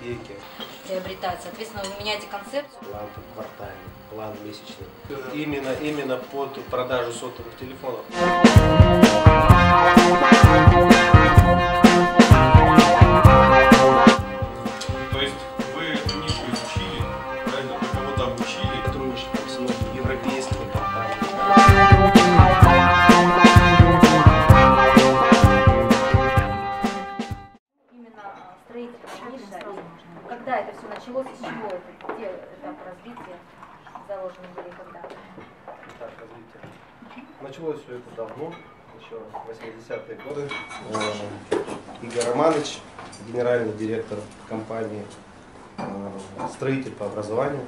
ипотеки. Приобретать. Соответственно, вы меняете концепцию. План квартальный, план месячный. Именно под продажу сотовых телефонов. То есть вы эту нишу изучили, правильно, вы кого-то обучили? Сотрудничеством с многими европейскими компаниями. Строительная ниша. Когда это все началось, из чего это, где этап развития заложены были, когда? Так, развитие. Началось все это давно, еще 80-е годы. Игорь Романович, генеральный директор компании, строитель по образованию.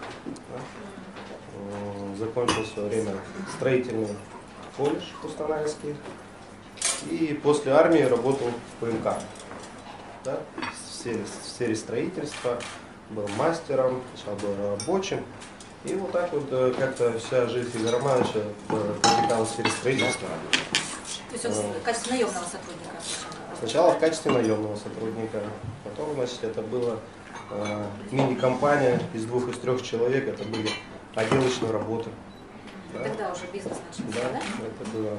Закончил в свое время строительный колледж Кустанайский. И после армии работал в ПМК. Да, в сфере строительства, был мастером, сначала был рабочим. И вот так вот как-то вся жизнь Игоря Романовича протекала в сфере строительства. То есть он в качестве наемного сотрудника? Сначала в качестве наемного сотрудника, потом, значит, это была мини-компания из 2 из 3 человек, это были отделочные работы. Да. Тогда уже бизнес начался, да? Это было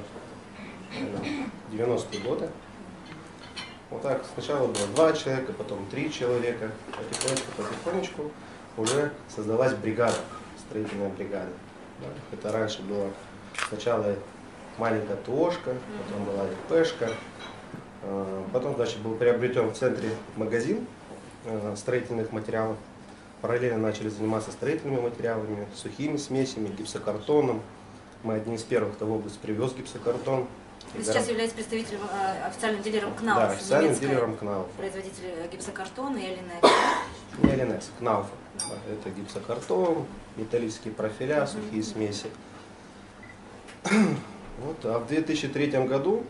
90-е годы. Вот так, сначала было 2 человека, потом 3 человека, потихонечку уже создалась бригада, строительная бригада. Да. Это раньше было сначала маленькая ТОшка, потом была ИПшка, потом, значит, был приобретен в центре магазин строительных материалов. Параллельно начали заниматься строительными материалами, сухими смесями, гипсокартоном. Мы одни из первых, кто в область привез гипсокартон. Вы сейчас являетесь представителем, официальным дилером КНАУФ. Да, официальным дилером КНАУФ. Производитель гипсокартона и ЛНС. Не ЛНС, КНАУФ. Это гипсокартон, металлические профиля, сухие смеси. Вот, а в 2003 году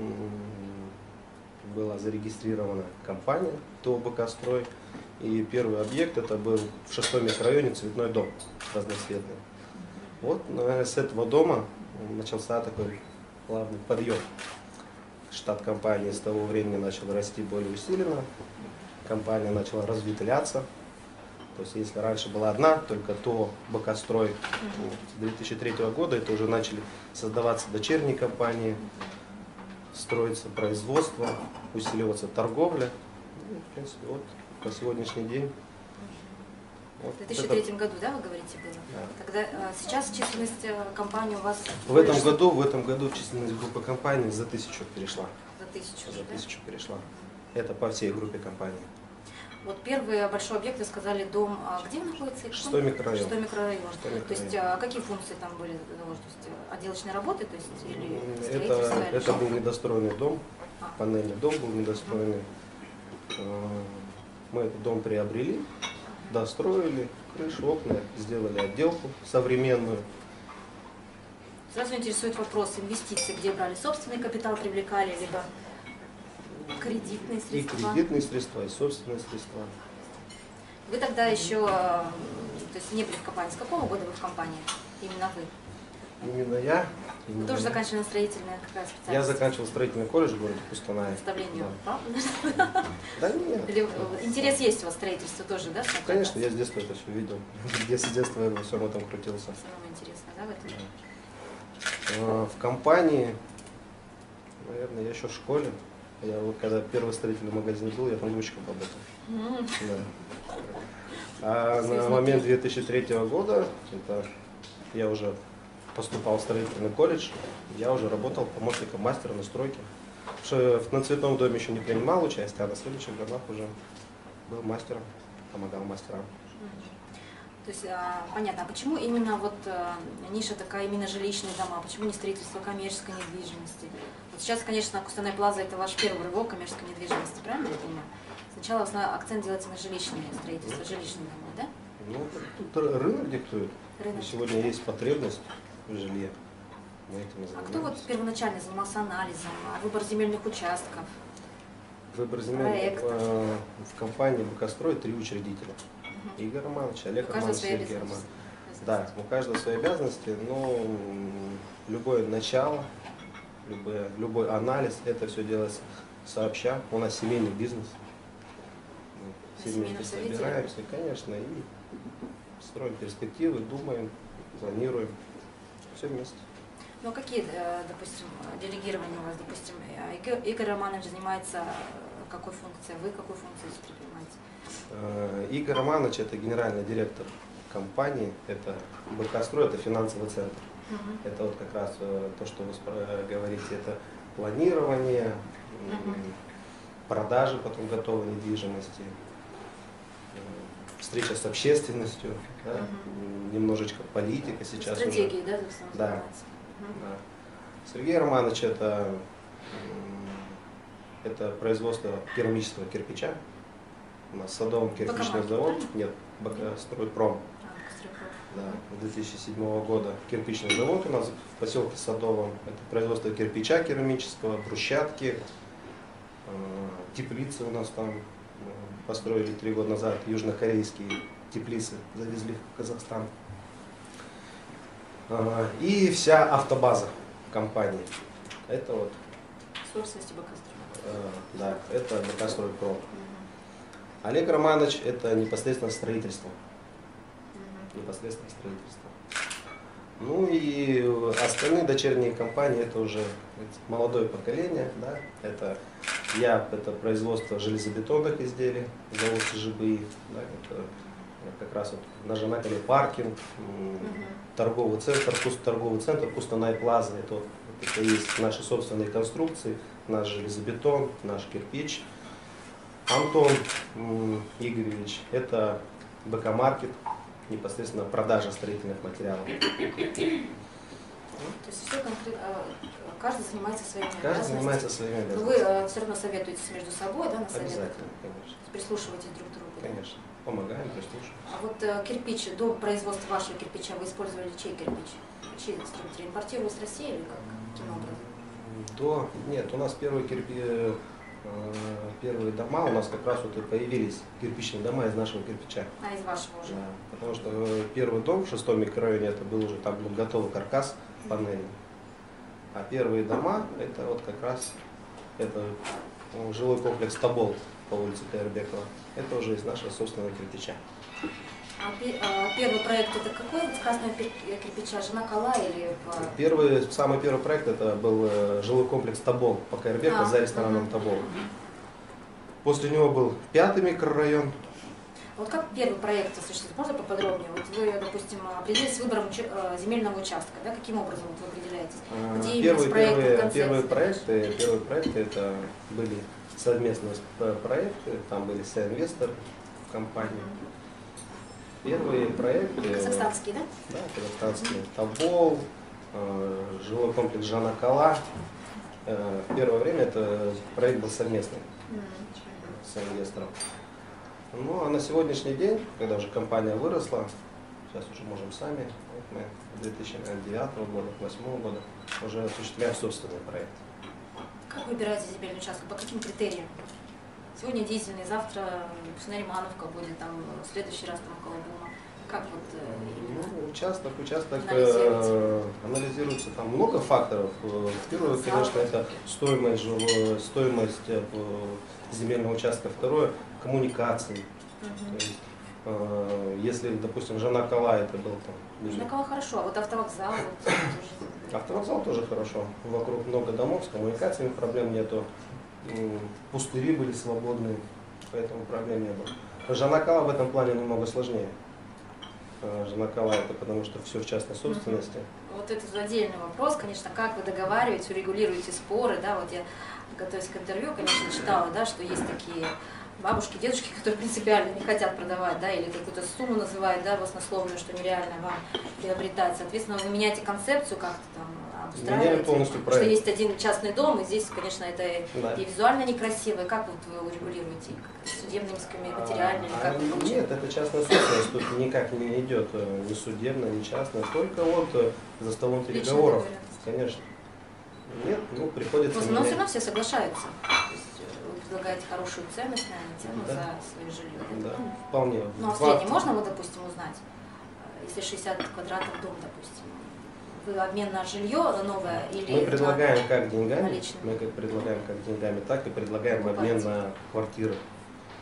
была зарегистрирована компания ТО «БК-Строй». И первый объект это был в 6-м микрорайоне цветной дом разноцветный. Вот с этого дома начался такой плавный подъем. Штат компании с того времени начал расти более усиленно. Компания начала разветвляться. То есть если раньше была одна, только ТО «БК-Строй», с 2003 года это уже начали создаваться дочерние компании, строиться производство, усиливаться торговля. И, в принципе, вот по сегодняшний день. Вот в 2003 году, да, вы говорите, было? Да. Тогда сейчас численность компании у вас... В этом году численность группы компаний за 1000 перешла. За 1000 За уже, 1000 перешла. Это по всей группе компаний. Вот первый большой объект, вы сказали, дом, где он находится? 6-й микрорайон. 6-й микрорайон. То есть какие функции там были? То есть отделочные работы, то есть, или строительство? Это был недостроенный дом, панельный дом был недостроенный. Мы этот дом приобрели, достроили, крышу, окна, сделали отделку современную. Сразу интересует вопрос инвестиций, где брали собственный капитал, привлекали, либо кредитные средства? И кредитные средства, и собственные средства. Вы тогда еще, то есть не были в компании. С какого года вы в компании? Именно вы? Именно я. Вы тоже заканчивали строительное, какая специальность? Я заканчивал строительный колледж в городе Кустанае. Представление, да. Правда? Да нет. Или интерес есть у вас строительство тоже, да? Конечно, я с детства это все видел. С детства я во всем этом крутился. Самое интересное, да, в этом? Да. В компании, наверное, я еще в школе. Я вот когда первый строительный магазин был, я там грузчиком работал. Да. А на момент 2003 года это я уже поступал в строительный колледж, я уже работал помощником мастера на стройке. На цветном доме еще не принимал участие, а на следующих годах уже был мастером, помогал мастерам. То есть, понятно, а почему именно вот ниша такая, именно жилищные дома, почему не строительство коммерческой недвижимости? Вот сейчас, конечно, Кустанай Плаза это ваш первый рывок коммерческой недвижимости, правильно я понимаю? Сначала акцент делается на жилищное строительство, жилищные дома, да? Ну, тут рынок диктует. Рынок. Сегодня есть потребность в жилье. Мы этим и А занимаемся. кто вот первоначально занимался анализом, выбор земельных участков? Выбор земель в компании «БК-Строй» 3 учредителя. Игорь Романович, Олег Романович, Сергей Романович. Да, у каждого свои обязанности, но любое начало, любой анализ, это все делается сообща. У нас семейный бизнес. все семейном вместе совете? собираемся, конечно, и строим перспективы, думаем, планируем. Все вместе. Ну, какие, допустим, делегирования у вас, допустим, Игорь Романович занимается какой функцией, вы какую функцию предпринимаете? Игорь Романович — это генеральный директор компании, это БК-строй, это финансовый центр. Это вот как раз то, что вы говорите, это планирование, продажи потом готовой недвижимости, встреча с общественностью, да, немножечко политика сейчас стратегии, уже. да, то есть он Да. занимается? Да. Сергей Романович это производство керамического кирпича. У нас Садовый кирпичный БК-маркет, завод. да? Нет, БК-стройпром. Да, 2007 года кирпичный завод у нас в поселке Садовом. Это производство кирпича керамического, брусчатки, теплицы у нас там построили 3 года назад, южнокорейские теплицы завезли в Казахстан. И вся автобаза компании. Это вот, В собственности БК-строй. да, это БК-стройпром. Олег Романович — это непосредственно строительство. Непосредственно строительство. Ну и остальные дочерние компании — это уже молодое поколение, да? Это производство железобетонных изделий, завод СЖБИ, да? Это как раз вот на Жанакале паркинг, торговый центр Кустанай Плаза. Это есть наши собственные конструкции, наш железобетон, наш кирпич. Антон Игоревич — это БК-маркет, непосредственно продажа строительных материалов. То есть все конкретно, каждый занимается своими Каждый обязанностями. занимается своими Но обязанностями. вы все равно советуетесь между собой, да, на советах? Обязательно, конечно. Прислушиваетесь друг к другу? Да? Конечно. Помогаем, прислушиваемся. А вот кирпич, до производства вашего кирпича вы использовали чей кирпич? Чей строитель? Импортировали с России или каким образом? Нет, у нас первые дома у нас как раз вот и появились кирпичные дома из нашего кирпича. Из вашего уже? Да, потому что первый дом в 6-м микрорайоне, это был уже там был готовый каркас панельный. А первые дома, это вот как раз это жилой комплекс Тобол по улице Каирбекова. Это уже из нашего собственного кирпича. Первый проект это какой? С красного кирпича Жанакала или? Самый первый проект это был жилой комплекс Тобол по Каирбекова за рестораном Тобол. После него был 5-й микрорайон. Вот как первый проект осуществить? Можно поподробнее? Вот вы, допустим, определились с выбором земельного участка, да? Каким образом вот вы определяетесь? Где Первые проекты это были совместные проекты, там были соинвесторы в компании. Первые проекты. Казахстанские, да? Да, казахстанские. Тобол, жилой комплекс Жанакала. В первое время это проект был совместный с инвестором. Ну а на сегодняшний день, когда уже компания выросла, сейчас уже можем сами, вот мы 2009 года, 2008 года уже осуществляем собственный проект. Как выбираете земельный участок? По каким критериям? Сегодня дизельный, завтра Наримановка будет, там, в следующий раз там около дома. Как вот именно? Участок Анализируете? анализируется там много факторов. Первое, конечно, это стоимость земельного участка. Второе — коммуникации. То есть, если, допустим, Жанакала это был там. Жанакала хорошо, а вот автовокзал? Вот, Автовокзал тоже хорошо. Вокруг много домов, с коммуникациями проблем нету. Пустыри были свободные, поэтому проблем не было. Жанакала в этом плане намного сложнее. Жанакала это потому что все в частной собственности. Вот это отдельный вопрос, конечно, как вы договариваете, урегулируете споры, да, вот я, готовясь к интервью, конечно, читала, да, что есть такие бабушки, дедушки, которые принципиально не хотят продавать, да, или какую-то сумму называют, да, баснословную, что нереально вам приобретать. Соответственно, вы меняете концепцию как-то там, обустраиваете, полностью проект. что есть один частный дом, и здесь, конечно, это Да. и визуально некрасиво, и как вот вы урегулируете, судебными исками, материальными, или как вы получаете? Нет, это частная собственность, тут никак не идет ни судебная, ни частная, только вот за столом переговоров, конечно. Нет, ну приходится. Но все равно все соглашаются. То есть вы предлагаете хорошую ценность, наверное, цену Да. за свое жилье. Да, вполне. Ну, а в среднем можно, вот, допустим, узнать, если 60 квадратов дом, допустим, вы обмен на жилье новое или Мы предлагаем как деньгами, наличными? мы как предлагаем как деньгами, так и предлагаем обмен на квартиры.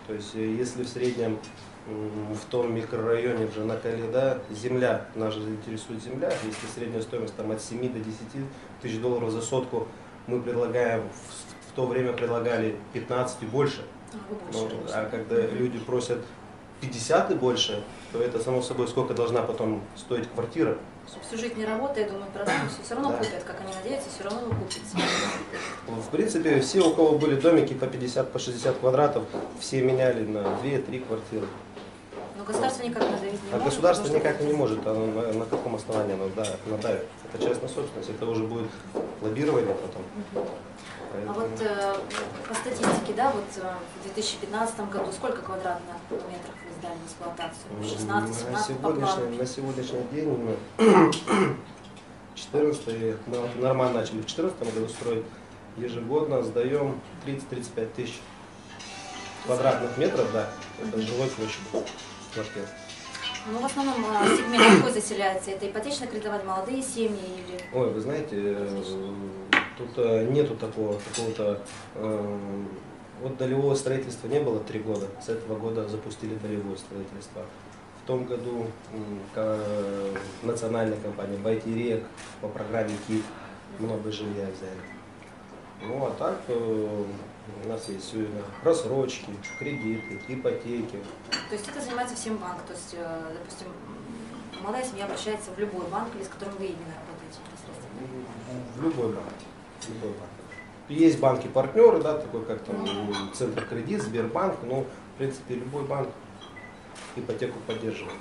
То есть если в среднем в том микрорайоне в Жанакале, да, земля, нас же интересует земля, если средняя стоимость там от 7 до 10 тысяч долларов за сотку, мы предлагаем, в то время предлагали 15 и больше. А когда люди просят 50 и больше, то это само собой сколько должна потом стоить квартира. Всю жизнь не работая, думаю, продам, все равно Да. купят, как они надеются, все равно вы купите. В принципе, все, у кого были домики по 50, по 60 квадратов, все меняли на 2-3 квартиры. Но государство никак надавить не А может. государство потому что- никак не может, оно на каком основании оно надавит. Это частная собственность, это уже будет лоббирование потом. А Поэтому вот по статистике, да, вот в 2015 году сколько квадратных метров вы сдали в эксплуатацию? 16, 17 по плану? на сегодняшний день мы 14 нормально начали в 2014 году строить. Ежегодно сдаем 30-35 тысяч квадратных метров, да, это жилой площадь квартир. Ну, в основном сегмент какой заселяется? Это ипотечное кредитование, молодые семьи или... Ой, вы знаете, тут нету такого какого-то... Вот долевого строительства не было 3 года. С этого года запустили долевое строительство. В том году национальная компания Байтерек по программе КИК много жилья взяли. Ну а так у нас есть все рассрочки, кредиты, ипотеки. То есть это занимается всем банк. То есть, допустим, молодая семья обращается в любой банк, или с которым вы именно работаете непосредственно? В любой банк. В любой банк. Есть банки-партнеры, да, такой как там Центр Кредит, Сбербанк, но в принципе любой банк ипотеку поддерживает.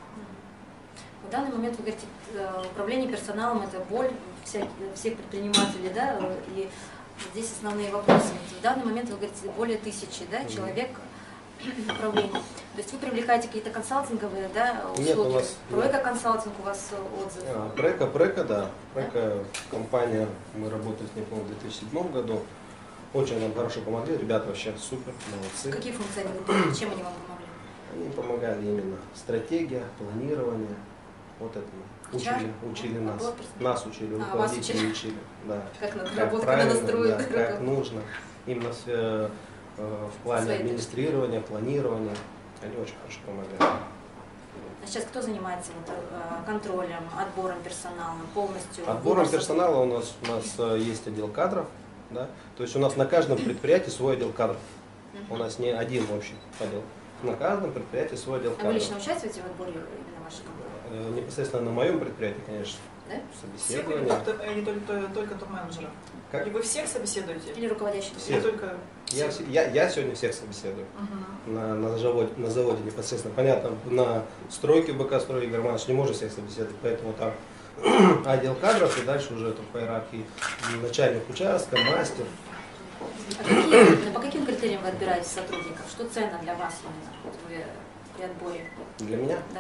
В данный момент, вы говорите, управление персоналом – это боль всех предпринимателей, да, и здесь основные вопросы. В данный момент, вы говорите, более 1000, да, человек в управлении. То есть вы привлекаете какие-то консалтинговые, да, услуги? Нет, у нас... Пройка консалтинг у вас отзыв? Прека, да. Прека компания, мы работали с ней, по-моему, в 2007 году. Очень нам хорошо помогли, ребята вообще супер, молодцы. Какие функции они выполняют? Чем они вам помогли? Они помогали именно стратегия, планирование, вот это учили нас. Нас учили, вас руководители учили, да. Как надо Как работать, как надо правильно, строить? да, как нужно. Именно в плане Свои администрирования, планирования. Они очень хорошо помогали. А сейчас кто занимается вот, контролем, отбором персонала полностью? Отбором Выбором? персонала у нас есть отдел кадров. Да? То есть у нас на каждом предприятии свой отдел кадров. У нас не один общий отдел. На каждом предприятии свой отдел А вы кадров. лично участвуете в отборе именно вашей компании? Непосредственно на моем предприятии, конечно, Да? Всех или собеседование. только топ-менеджеров? Как? Или вы всех собеседуете? Или руководящий? Все. Или только... Я сегодня всех собеседую. Мгм. На заводе непосредственно. Понятно, на стройке БК «Строй» Игорь Иванович не может всех собеседовать, поэтому там отдел кадров и дальше уже там по иерархии начальник участка, мастер. По каким критериям вы отбираете сотрудников? Что ценно для вас именно вот при отборе? Для меня Да.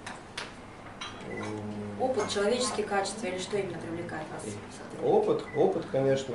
Опыт, человеческие качества или что именно привлекает вас? в сотрудники? опыт, конечно.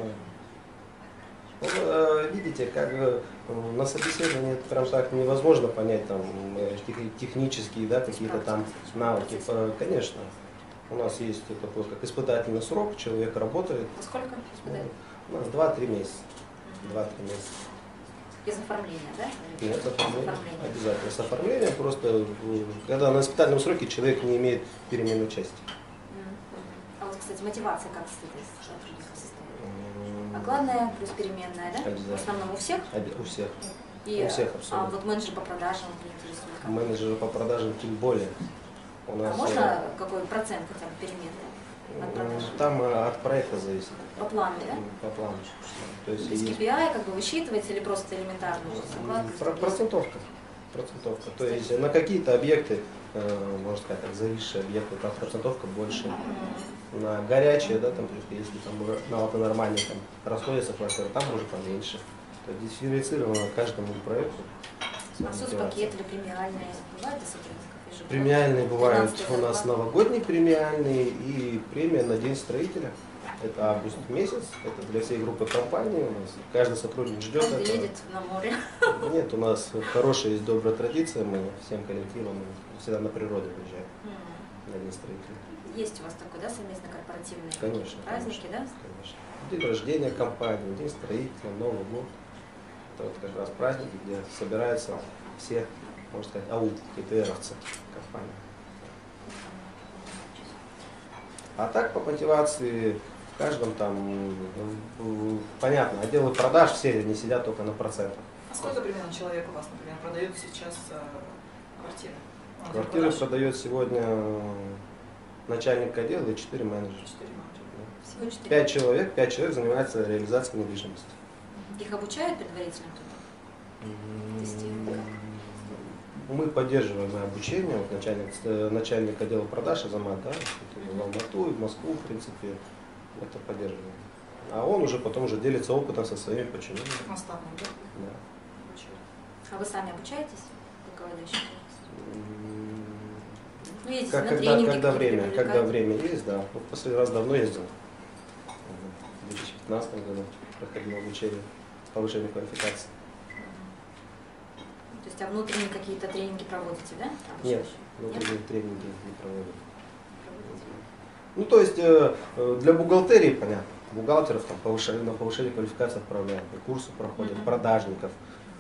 Видите, как на собеседовании это прям так невозможно понять там технические, да, какие-то там навыки. Конечно, у нас есть такой как испытательный срок, человек работает. А сколько испытаний? У нас 2-3 месяца. 2-3 месяца. Без оформления, да? Нет, с С оформлением. оформлением. Обязательно с оформлением. Просто когда на испытательном сроке человек не имеет переменной части. А вот, кстати, мотивация как сотрудников состоит? Окладная плюс переменная, да? Обязательно. В основном у всех? У всех. И, У всех а абсолютно. вот менеджер по продажам вот меня интересует. Как? Менеджеры по продажам тем более. У А нас, можно какой процент хотя бы переменный от продаж? там от проекта зависит. По плану, да? По плану. То есть То есть есть KPI как бы высчитывается или просто элементарно? процентовка. Процентовка. То есть на какие-то объекты, можно сказать, так, зависшие объекты, там процентовка больше. На горячие, да, там, если там на нормальные там расходятся квартиры, там уже поменьше. То есть дифференцировано каждому проекту. А соцпакет или премиальные бывают для сотрудников? ежегодно? Премиальные бывают 15 у нас зарплат. новогодние премиальные и премия на День строителя. Это август месяц, это для всей группы компаний. У нас каждый сотрудник ждет Каждый этого. едет на море. Нет, у нас хорошая есть добрая традиция, мы всем коллективом всегда на природу приезжаем на День строителя. Есть у вас такой, да, совместно корпоративные Конечно, праздники, конечно, да? конечно. День рождения компании, День строителя, Новый год. это вот как раз праздники, где собираются все, можно сказать, АУ, КТРовцы компании. А так по мотивации в каждом там, понятно, отделы продаж все не сидят только на процентах. А сколько примерно человек у вас, например, продает сейчас квартиры? Квартиры продает сегодня начальник отдела и 4 менеджера. 4 менеджера. Всего 4. 5 человек занимается реализацией недвижимости. Их обучают предварительно кто-то? Тестируют? Мы поддерживаем обучение, вот начальник отдела продаж Азамат, да, в Алмату и в Москву, в принципе, это поддерживаем. А он уже потом уже делится опытом со своими подчиненными. Наставник, да? Да. Обучает. А вы сами обучаетесь? Руководящий? Ну, ездите Как, на когда, тренинги, когда время, какие-то когда привлекаете? время есть, да. Ну, в последний раз давно ездил. В 2015 году проходил обучение, повышение квалификации. То есть, а внутренние какие-то тренинги проводите, да? Нет, Обучающие? внутренние тренинги не проводят. Проводите. Ну, то есть для бухгалтерии, понятно, бухгалтеров там, на повышение квалификации отправляют, и курсы проходят, продажников.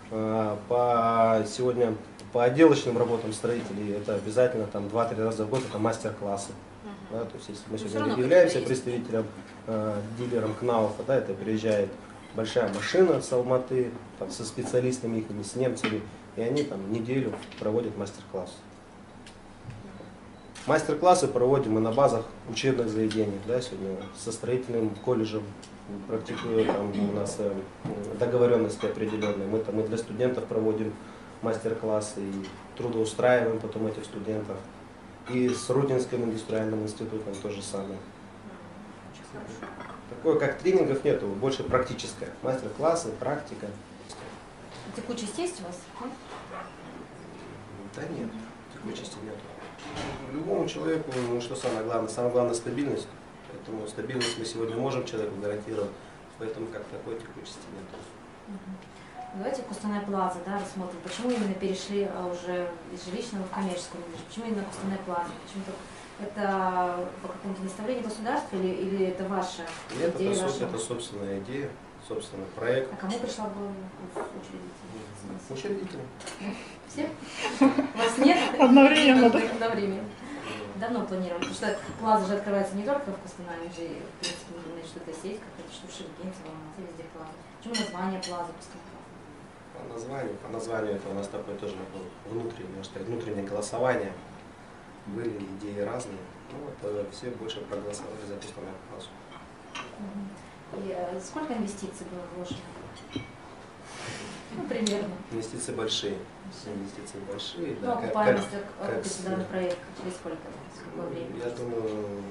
Сегодня по отделочным работам строителей это обязательно там 2-3 раза в год это мастер-классы. Да, то есть если мы всё сегодня равно являемся какие-то есть. представителем, дилером КНАУФа, да, это приезжает большая машина с Алматы, там, со специалистами их, с немцами, и они там неделю проводят мастер-класс. Мастер-классы проводим мы на базах учебных заведений, да, сегодня со строительным колледжем практикую, там у нас договоренности определенные, мы для студентов проводим мастер-классы и трудоустраиваем потом этих студентов. И с Рудинским индустриальным институтом то же самое. Очень хорошо. Такое как тренингов нету, больше практическое. Мастер-классы, практика. Текучесть есть у вас? Да нет, текучести нет. Любому человеку, ну что самое главное стабильность. Поэтому стабильность мы сегодня можем человеку гарантировать, поэтому как такой текучести нет. Давайте Кустанай Плаза, да, рассмотрим. Почему именно перешли уже из жилищного в коммерческую недвижимость? Почему именно Кустанай Плаза? Почему-то это по какому-то наставлению государства или это ваша Нет, идея? это собственная идея, собственный проект. А кому пришла в голову учредитель? Учредитель. Все? У вас нет? Одновременно, да? Одновременно. Давно планировали, потому что Плаза же открывается не только в Кустанае, же, в принципе, что-то сеть, какая-то, что в Шевикинце, в Алмате, везде Плаза. Почему название Плаза, Кустанай Плаза? По названию это у нас такое тоже внутреннее голосование. Были идеи разные. Ну, это все больше проголосовали за Кустанай Плазу. И сколько инвестиций было вложено? Ну, примерно. Инвестиции большие. Инвестиции большие. Ну, Да, окупаемость данного проекта через сколько? Какое время? Я думаю,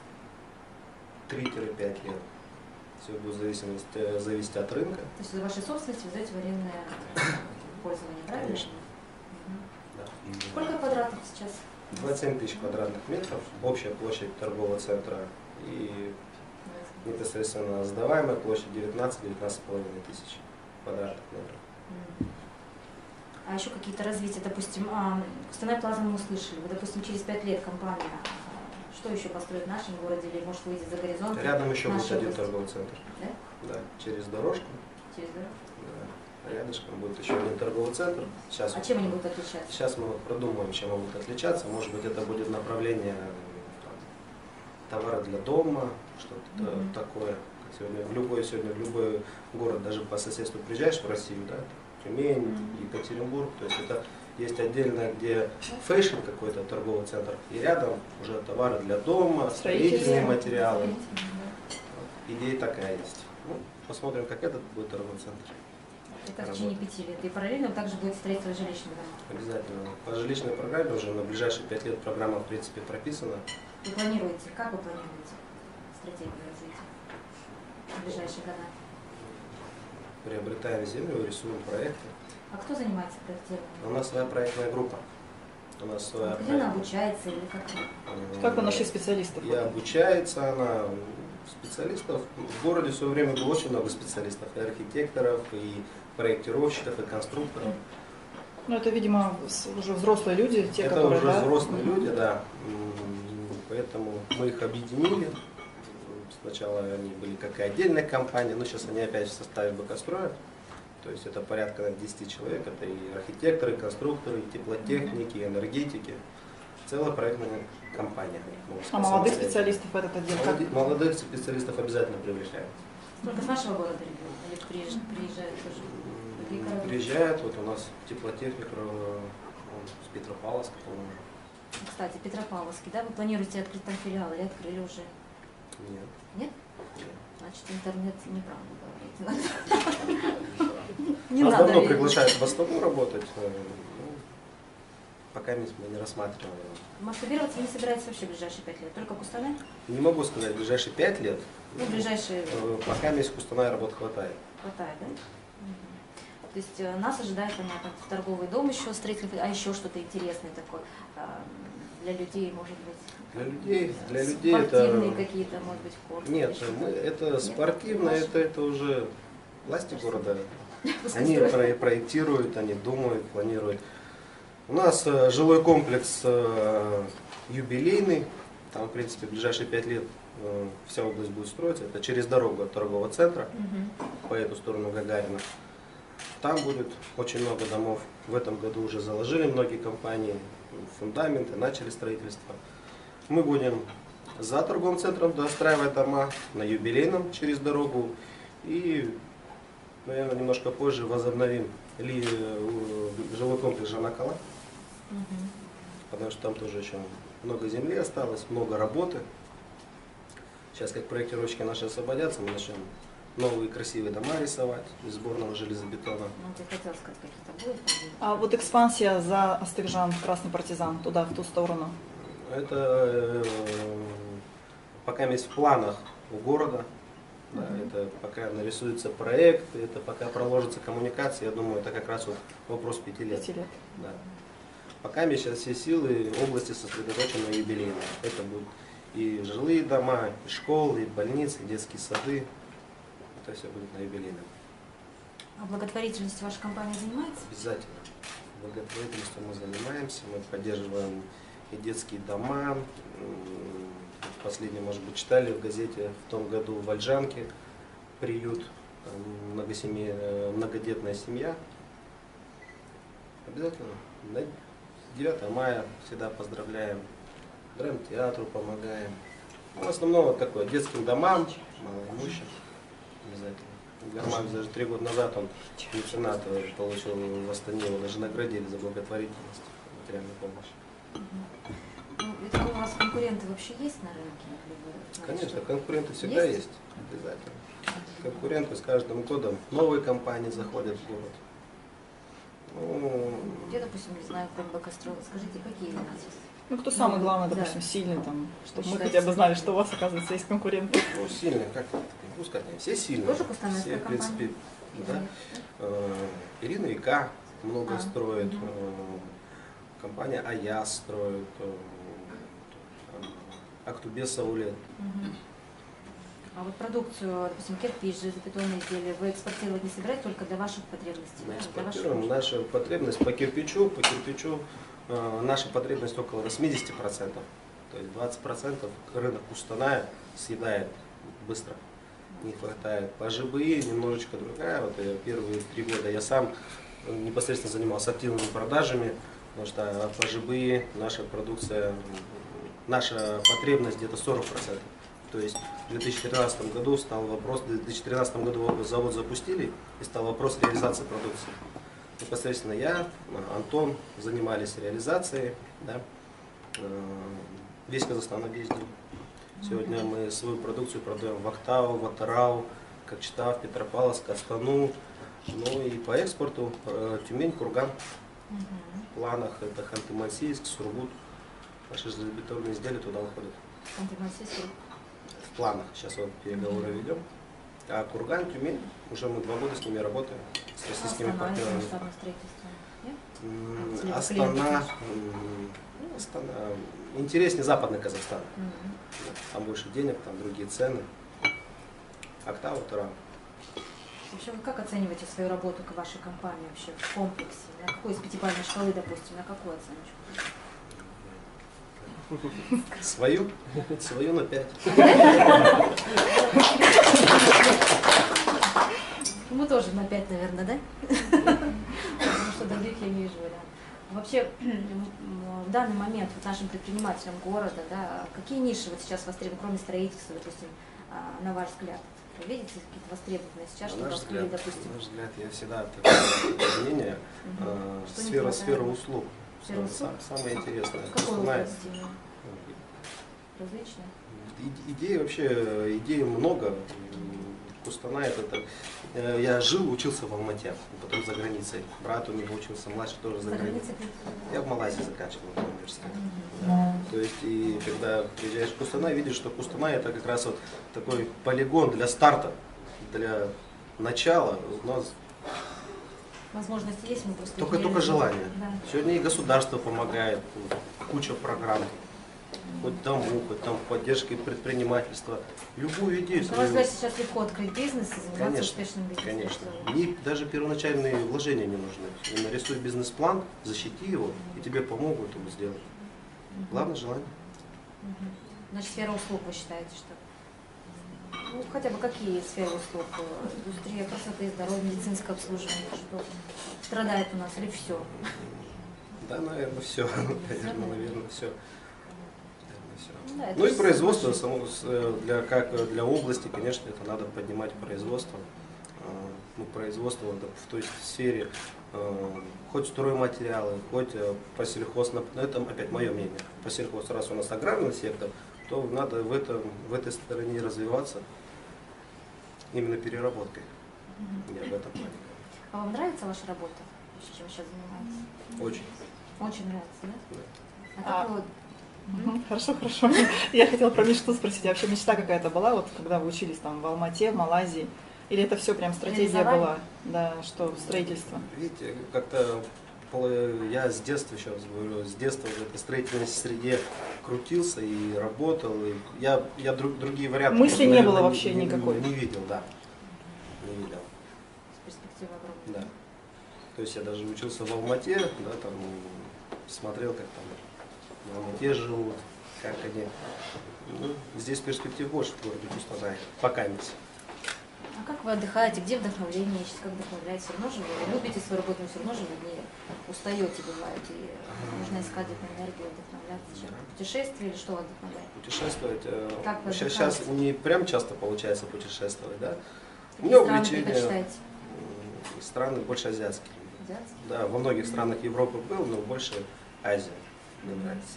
3-5 лет. Все будет зависеть от рынка. То есть за вашей собственностью вы даете в арендное пользование, правильно? Конечно. Мгм. Да. Сколько квадратов сейчас? 27 тысяч квадратных метров, общая площадь торгового центра и непосредственно сдаваемая площадь 19-19,5 тысяч квадратных метров. Мгм. А еще какие-то развития, допустим, Кустанай Плаза мы услышали, вы, допустим, через 5 лет компания, что еще построит в нашем городе или может выйти за горизонт? Рядом еще будет нашей один области? торговый центр. Да? Да, через дорожку. Через дорогу? Да. Рядышком будет еще один торговый центр. Сейчас, А чем они будут отличаться? сейчас мы вот продумаем, чем они будут отличаться. Может быть, это будет направление там, товара для дома, что-то Мгм. такое. Как сегодня в любой город, даже по соседству приезжаешь в Россию, да, Тюмень, Мгм. Екатеринбург, то есть это есть отдельно, где фэшн какой-то торговый центр, и рядом уже товары для дома, строительные материалы. Идея такая есть. Ну, посмотрим, как этот будет торговый центр. Это в течение 5 лет. И параллельно также будет строительство жилищных домов. Обязательно. По жилищной программе уже на ближайшие 5 лет программа в принципе прописана. Вы планируете, как вы планируете стратегию развития в ближайшие года? Приобретаем землю, рисуем проекты. А кто занимается проектированием? У нас своя проектная группа. У нас своя Где она обучается или как? Как вы нашли специалистов? И обучается она. Специалистов. В городе в свое время было очень много специалистов. И архитекторов, и проектировщиков, и конструкторов. Ну, это, видимо, уже взрослые люди, те, Это которые, уже да? взрослые люди, да. Поэтому мы их объединили. Сначала они были как и отдельная компания, но сейчас они опять в составе БК-строя. То есть это порядка 10 человек, это и архитекторы, и конструкторы, и теплотехники, и энергетики. Целая проектная компания. А молодых специалистов в этот отдел как? Молодых специалистов обязательно привлекаем. Только с нашего города ребята? Или приезжают тоже? Другие города? Приезжают, вот у нас теплотехник с Петропавловска, по-моему. Кстати, Петропавловский, да? Вы планируете открыть там филиал или открыли уже? Нет. Нет? Нет. Значит, интернет неправда говорит. Не Нас надо давно верить. приглашают в Астану работать, пока мы не рассматриваем. Масштабироваться вы не собираетесь вообще в ближайшие 5 лет? Только Кустанай? Не могу сказать, в ближайшие 5 лет, Ну, в ближайшие пока месяц Кустаная работы хватает. хватает, да? То есть нас ожидает, понятно, торговый дом еще, строительный, а еще что-то интересное такое для людей, может быть? Для людей Спортивные это... какие-то, может быть, корты? Нет, это спортивно, это уже власти города. Они проектируют, они думают, планируют. У нас жилой комплекс юбилейный, там, в принципе, в ближайшие 5 лет вся область будет строиться. Это через дорогу от торгового центра, по эту сторону Гагарина. Там будет очень много домов. В этом году уже заложили многие компании фундаменты, начали строительство. Мы будем за торговым центром достраивать дома, на юбилейном через дорогу. И, наверное, немножко позже возобновим жилой комплекс Жанакала. Потому что там тоже еще много земли осталось, много работы. Сейчас, как проектировщики наши освободятся, мы начнем новые красивые дома рисовать из сборного железобетона. Ну, ты хотел сказать, какие-то будут? А вот экспансия за Астыржан, Красный партизан, туда, в ту сторону. Это пока есть в планах у города. Да, это пока нарисуется проект, это пока проложится коммуникация, я думаю, это как раз вот вопрос 5 лет. 5 лет. Да. Пока сейчас все силы области сосредоточены на юбилейном. Это будут и жилые дома, и школы, и больницы, и детские сады. Это все будет на юбилейном. А благотворительностью ваша компания занимается? Обязательно. Благотворительностью мы занимаемся, мы поддерживаем и детские дома. Последнее, может быть, читали в газете в том году в Вольжанке приют, многодетная семья. Обязательно. На 9 мая всегда поздравляем. Драмтеатру помогаем. В основном вот такое, детским домам, малоимущим. Обязательно. Гармак даже 3 года назад он меценат получил в Астане, его даже наградили за благотворительность, материальную помощь. Ну, это у вас конкуренты вообще есть на рынке? Или вы, Конечно, конкуренты всегда есть, обязательно. Конкуренты с каждым годом, новые компании заходят в город. Ну, Я, допустим, не знаю, про Бакастроя. Скажите, какие у нас есть? Ну, кто самый главный, Да. допустим, сильный там, чтобы мы Считайте, хотя бы знали, что у вас, оказывается, есть конкуренты. ну сильные, как это, не могу сказать, все сильные. Тоже кустанайская Все, в принципе, компания? да. Ирина Ика много А, строит, компания АЯС строит, Актубес Саулет. А вот продукцию, допустим, кирпич, железобетонные изделия, вы экспортировать не собираетесь только для ваших потребностей? Мы да? Для экспортируем. ваших... Наша потребность по кирпичу наша потребность около 80%. То есть 20% рынок Кустаная съедает быстро. Не хватает. По ЖБИ немножечко другая. Вот первые 3 года я сам непосредственно занимался активными продажами, потому что по ЖБИ наша продукция, наша потребность где-то 40%. То есть в 2013 году стал вопрос, в 2013 году завод запустили и стал вопрос реализации продукции. Непосредственно я, Антон занимались реализацией, да. Весь Казахстан объездил. Сегодня мы свою продукцию продаем в Актау, в Атырау, Кокчетав, Петропавловск, Астану. Ну и по экспорту Тюмень, Курган. В планах это Ханты-Мансийск, Сургут. Наши железобетонные изделия туда уходят. В планах. Сейчас вот переговоры ведем. А Курган, Тюмень, уже мы 2 года с ними работаем, с российскими партнерами. Астана, Астана. Интереснее Западный Казахстан. Там больше денег, там другие цены. Актау, Атырау. Вообще, вы как оцениваете свою работу к вашей компании вообще в комплексе? На какой из 5-бальной шкалы, допустим, на какую оценочку? Свою? Свою на 5. Ему тоже на 5, наверное, да? Потому что других я не вижу вариантов. Вообще, в данный момент вот нашим предпринимателям города, да, какие ниши вот сейчас востребованы, кроме строительства, допустим, на ваш взгляд? Вы видите какие-то востребованные сейчас, На что наш открыли, взгляд, допустим? на наш взгляд, я всегда такое мнение. Что не Сфера хватает? услуг. Сфера услуг? Самое интересное. В какой Основная- области? Различные? Идей вообще, идей много. Кустана это. Я жил, учился в Алмате, потом за границей. Брат у него учился, младший тоже за За границей. границей? Я в Малайзии заканчивал университет. То есть, и когда приезжаешь в Кустанай, видишь, что Кустанай это как раз вот такой полигон для старта, для начала. У нас Возможности есть, мы просто только не желание. Да. Сегодня и государство помогает, куча программ. Хоть дому, хоть там поддержкой предпринимательства. Любую идею. На ваш взгляд, сейчас легко открыть бизнес и заниматься Конечно, успешным бизнесом? конечно. И даже первоначальные вложения не нужны. Нарисуй бизнес-план, защити его, и тебе помогут его сделать. Главное желание. Значит, сфера услуг вы считаете, что? Ну, хотя бы какие сферы услуг? Индустрия красоты, здоровья, медицинское обслуживание, что страдает у нас, или все? Да, наверное, все. Наверное, все. Да, это Ну и же производство, самое. как для области, конечно, это надо поднимать производство. Ну, производство в той сфере, хоть стройматериалы, хоть по сельхоз, это опять мое мнение, по сельхоз, раз у нас аграрный сектор, то надо в этой стороне развиваться именно переработкой. Я в этом плане. А вам нравится ваша работа, чем вы сейчас занимаетесь? Очень. Очень нравится, да? Да. А как вы вот Мгм. Хорошо, хорошо. Я хотела про мечту спросить. А вообще мечта какая-то была, вот когда вы учились там в Алмате, в Малайзии? Или это все прям стратегия Реализовали? была? Да, что строительство? Видите, как-то я с детства, сейчас говорю, с детства в этой строительной среде крутился и работал. И я другие варианты, Мысли не наверное, было вообще никакой? Не видел, да. Не видел, перспектива огромная? да. То есть я даже учился в Алмате, да, там смотрел, как там в Алмате живут, как они. Ну, здесь перспектив больше в городе Кустанай, пока нет. А как вы отдыхаете? Где вдохновление ищете? Как вдохновляете? Все равно же вы любите свою работу, но все равно же вы не устаете, бывает, и нужно искать эту энергию, вдохновляться. Чем? Путешествие или что вас вдохновляет? Путешествовать. Как вы Сейчас отдыхаете? не прям часто получается путешествовать, да. У Какие меня страны увлечение предпочитаете? страны больше азиатские. Азиатские? Да, во многих странах Европы был, но больше Азия мне нравится.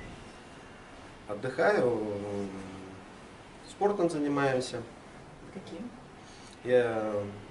Отдыхаю, спортом занимаемся. Каким? Я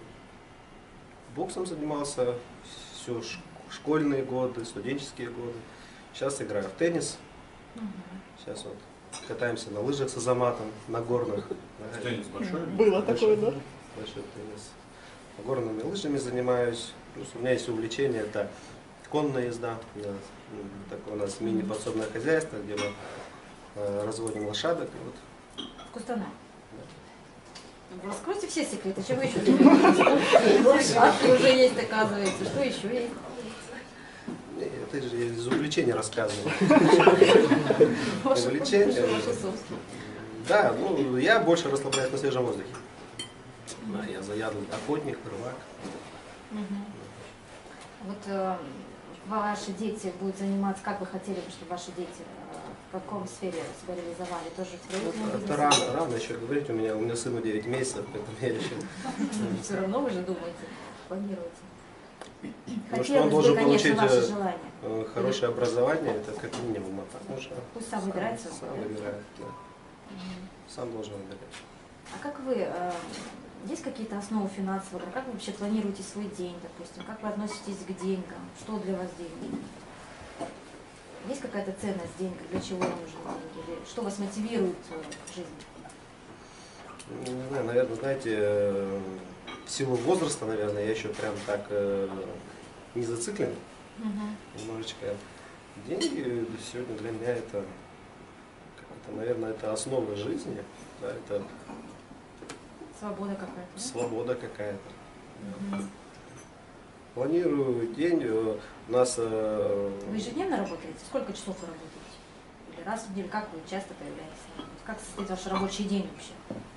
боксом занимался все школьные годы, студенческие годы. Сейчас играю в теннис. Сейчас вот катаемся на лыжах с Азаматом, на горных. Теннис большой? Было такое, да? Большой теннис. Горными лыжами занимаюсь. Плюс у меня есть увлечение, это конная езда. Такое у нас мини-подсобное хозяйство, где мы разводим лошадок. И вот. В Кустанай. Вы раскройте все секреты, что вы еще делаете? Лошадки уже есть, оказывается. Что еще есть? Это же я из увлечения рассказываю. Ваше Увлечение. ваше собственное. Да, ну я больше расслабляюсь на свежем воздухе. Да, я заядлый охотник, рыбак. Вот ваши дети будут заниматься, как вы хотели бы, чтобы ваши дети в каком сфере себя реализовали? Тоже в строительном Это бизнесе? рано еще говорить, у меня сыну 9 месяцев, поэтому я еще... Все равно вы же думаете, планируете. Ну, что он должен конечно, получить ваши желания. хорошее образование, это как минимум, а потому что Пусть сам выбирает свой сам путь, да? выбирает, да. Сам должен выбирать. А как вы, есть какие-то основы финансового, как вы вообще планируете свой день, допустим, как вы относитесь к деньгам, что для вас деньги? Есть какая-то ценность денег, для чего нужны деньги, или что вас мотивирует в жизни? Не знаю, наверное, знаете, в силу возраста, наверное, я еще прям так не зациклен. Немножечко. Деньги сегодня для меня это, наверное, это основа жизни. Да, это Свобода какая-то, да? свобода какая-то. Планирую день. У нас Вы ежедневно работаете? Сколько часов вы работаете? Или раз в неделю? Как вы часто появляетесь на работе? Как состоит ваш рабочий день вообще?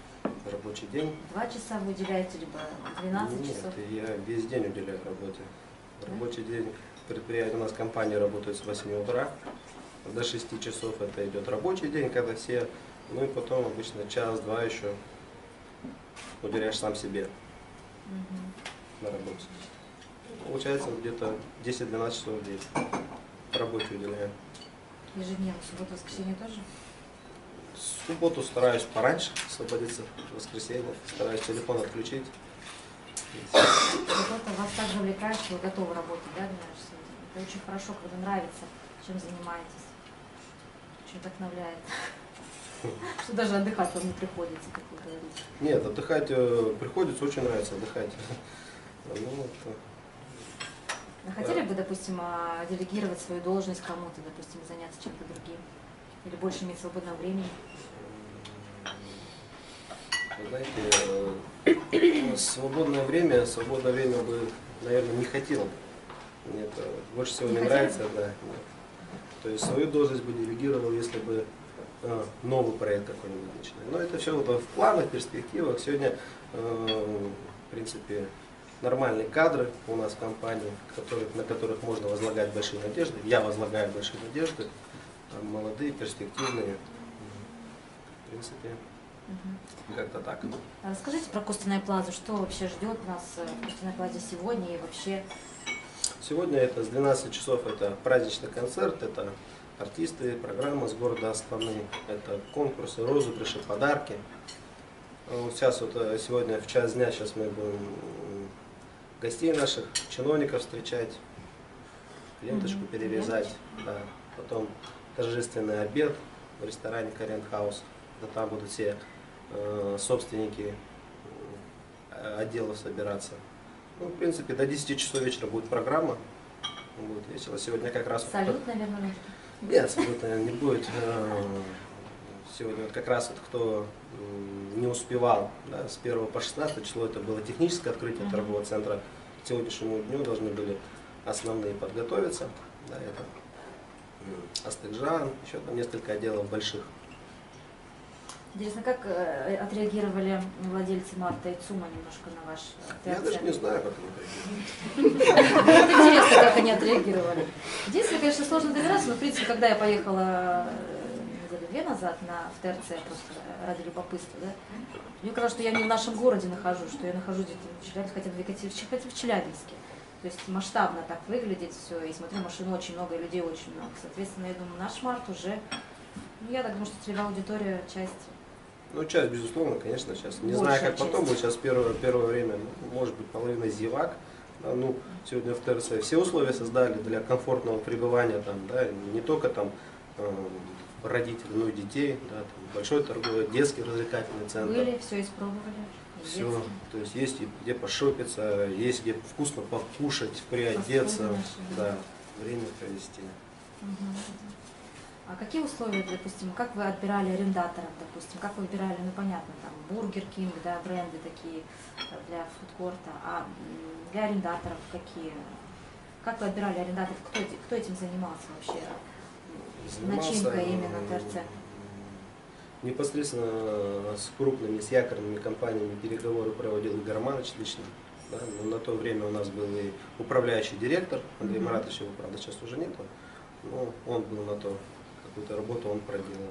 рабочий день. 2 часа вы уделяете, либо 12 Нет, часов? я весь день уделяю работе. Рабочий день предприятие, у нас компания работает с 8 утра до 6 часов. Это идет рабочий день, когда все, ну и потом обычно час-два еще уделяешь сам себе Мгм. на работе. Получается где-то 10-12 часов в день работе уделяю. Ежедневно, субботу, воскресенье тоже? В субботу стараюсь пораньше освободиться, в воскресенье стараюсь телефон отключить. Вот это вас также увлекает, что вы готовы работать, да, Дмитрий Алексеевич? Это очень хорошо, когда нравится, чем занимаетесь. Очень вдохновляет. Что даже отдыхать вам не приходится, как вы говорите. Нет, отдыхать приходится, очень нравится отдыхать. Ну, вот, Вы хотели бы, допустим, делегировать свою должность кому-то, допустим, заняться чем-то другим? Или больше иметь свободного времени? вы знаете, свободное время бы, наверное, не хотел бы. Мне это больше всего Не не хотели нравится, да. Нет. То есть свою должность бы делегировал, если бы новый проект какой-нибудь начинали. Но это все в планах, перспективах. Сегодня, в принципе, нормальные кадры у нас в компании, на которых можно возлагать большие надежды. Я возлагаю большие надежды. Там молодые, перспективные. В принципе, как-то так. А расскажите про Костяная Плаза, что вообще ждет нас в Костяной Плазе сегодня и вообще? Сегодня это с 12 часов это праздничный концерт, это артисты, программа с города Астаны, это конкурсы, розыгрыши, подарки. Вот сейчас вот сегодня в час дня сейчас мы будем гостей наших, чиновников встречать, ленточку перерезать, да. Потом торжественный обед в ресторане Карен Хаус. Там будут все собственники отделов собираться. Ну, в принципе, до 10 часов вечера будет программа. Будет весело. Сегодня как раз... Салют, наверное, нужно? Нет, салют, наверное, не будет. Сегодня вот как раз вот кто не успевал, да, с 1 по 16 число это было техническое открытие торгового центра. К сегодняшнему дню должны были основные подготовиться. Да, это Астыгжан, еще там несколько отделов больших. Интересно, как отреагировали владельцы Марта и ЦУМа немножко на ваш Я даже не знаю, как они отреагируют. Вот интересно, как они отреагировали. Единственное, конечно, сложно добираться, но, в принципе, когда я поехала недели 2 назад в ТРЦ, просто ради любопытства, да, мне казалось, что я не в нашем городе нахожусь, что я нахожусь где-то в Челябинске, хотя в Челябинске. То есть масштабно так выглядит все, и смотрю, машин очень много, и людей очень много. Соответственно, я думаю, наш Март уже, ну, я так думаю, что целевая аудитория, часть... Ну, часть, безусловно, конечно, сейчас. Не Большая знаю, как потом часть. будет. Сейчас первое время, ну, может быть, половина зевак. Да, ну, сегодня в ТРЦ все условия создали для комфортного пребывания, там, да, не только там родителей, но и детей, да, там, большой торговый, детский развлекательный центр. Были, все испробовали. Все, детский. то есть есть где пошопиться, есть где вкусно покушать, приодеться, Посуды наши, да, время провести. Мгм. А какие условия, допустим, как вы отбирали арендаторов, допустим, как вы выбирали, ну понятно, там Бургер Кинг, да, бренды такие для фудкорта, а для арендаторов какие? Как вы отбирали арендаторов, кто этим занимался вообще? Начинка именно ТРЦ. Непосредственно с крупными, с якорными компаниями переговоры проводил Игорь Романович лично. Да, но на то время у нас был и управляющий директор, Андрей Маратович, его, правда, сейчас уже нету. Но он был на то, какую-то работу он проделал.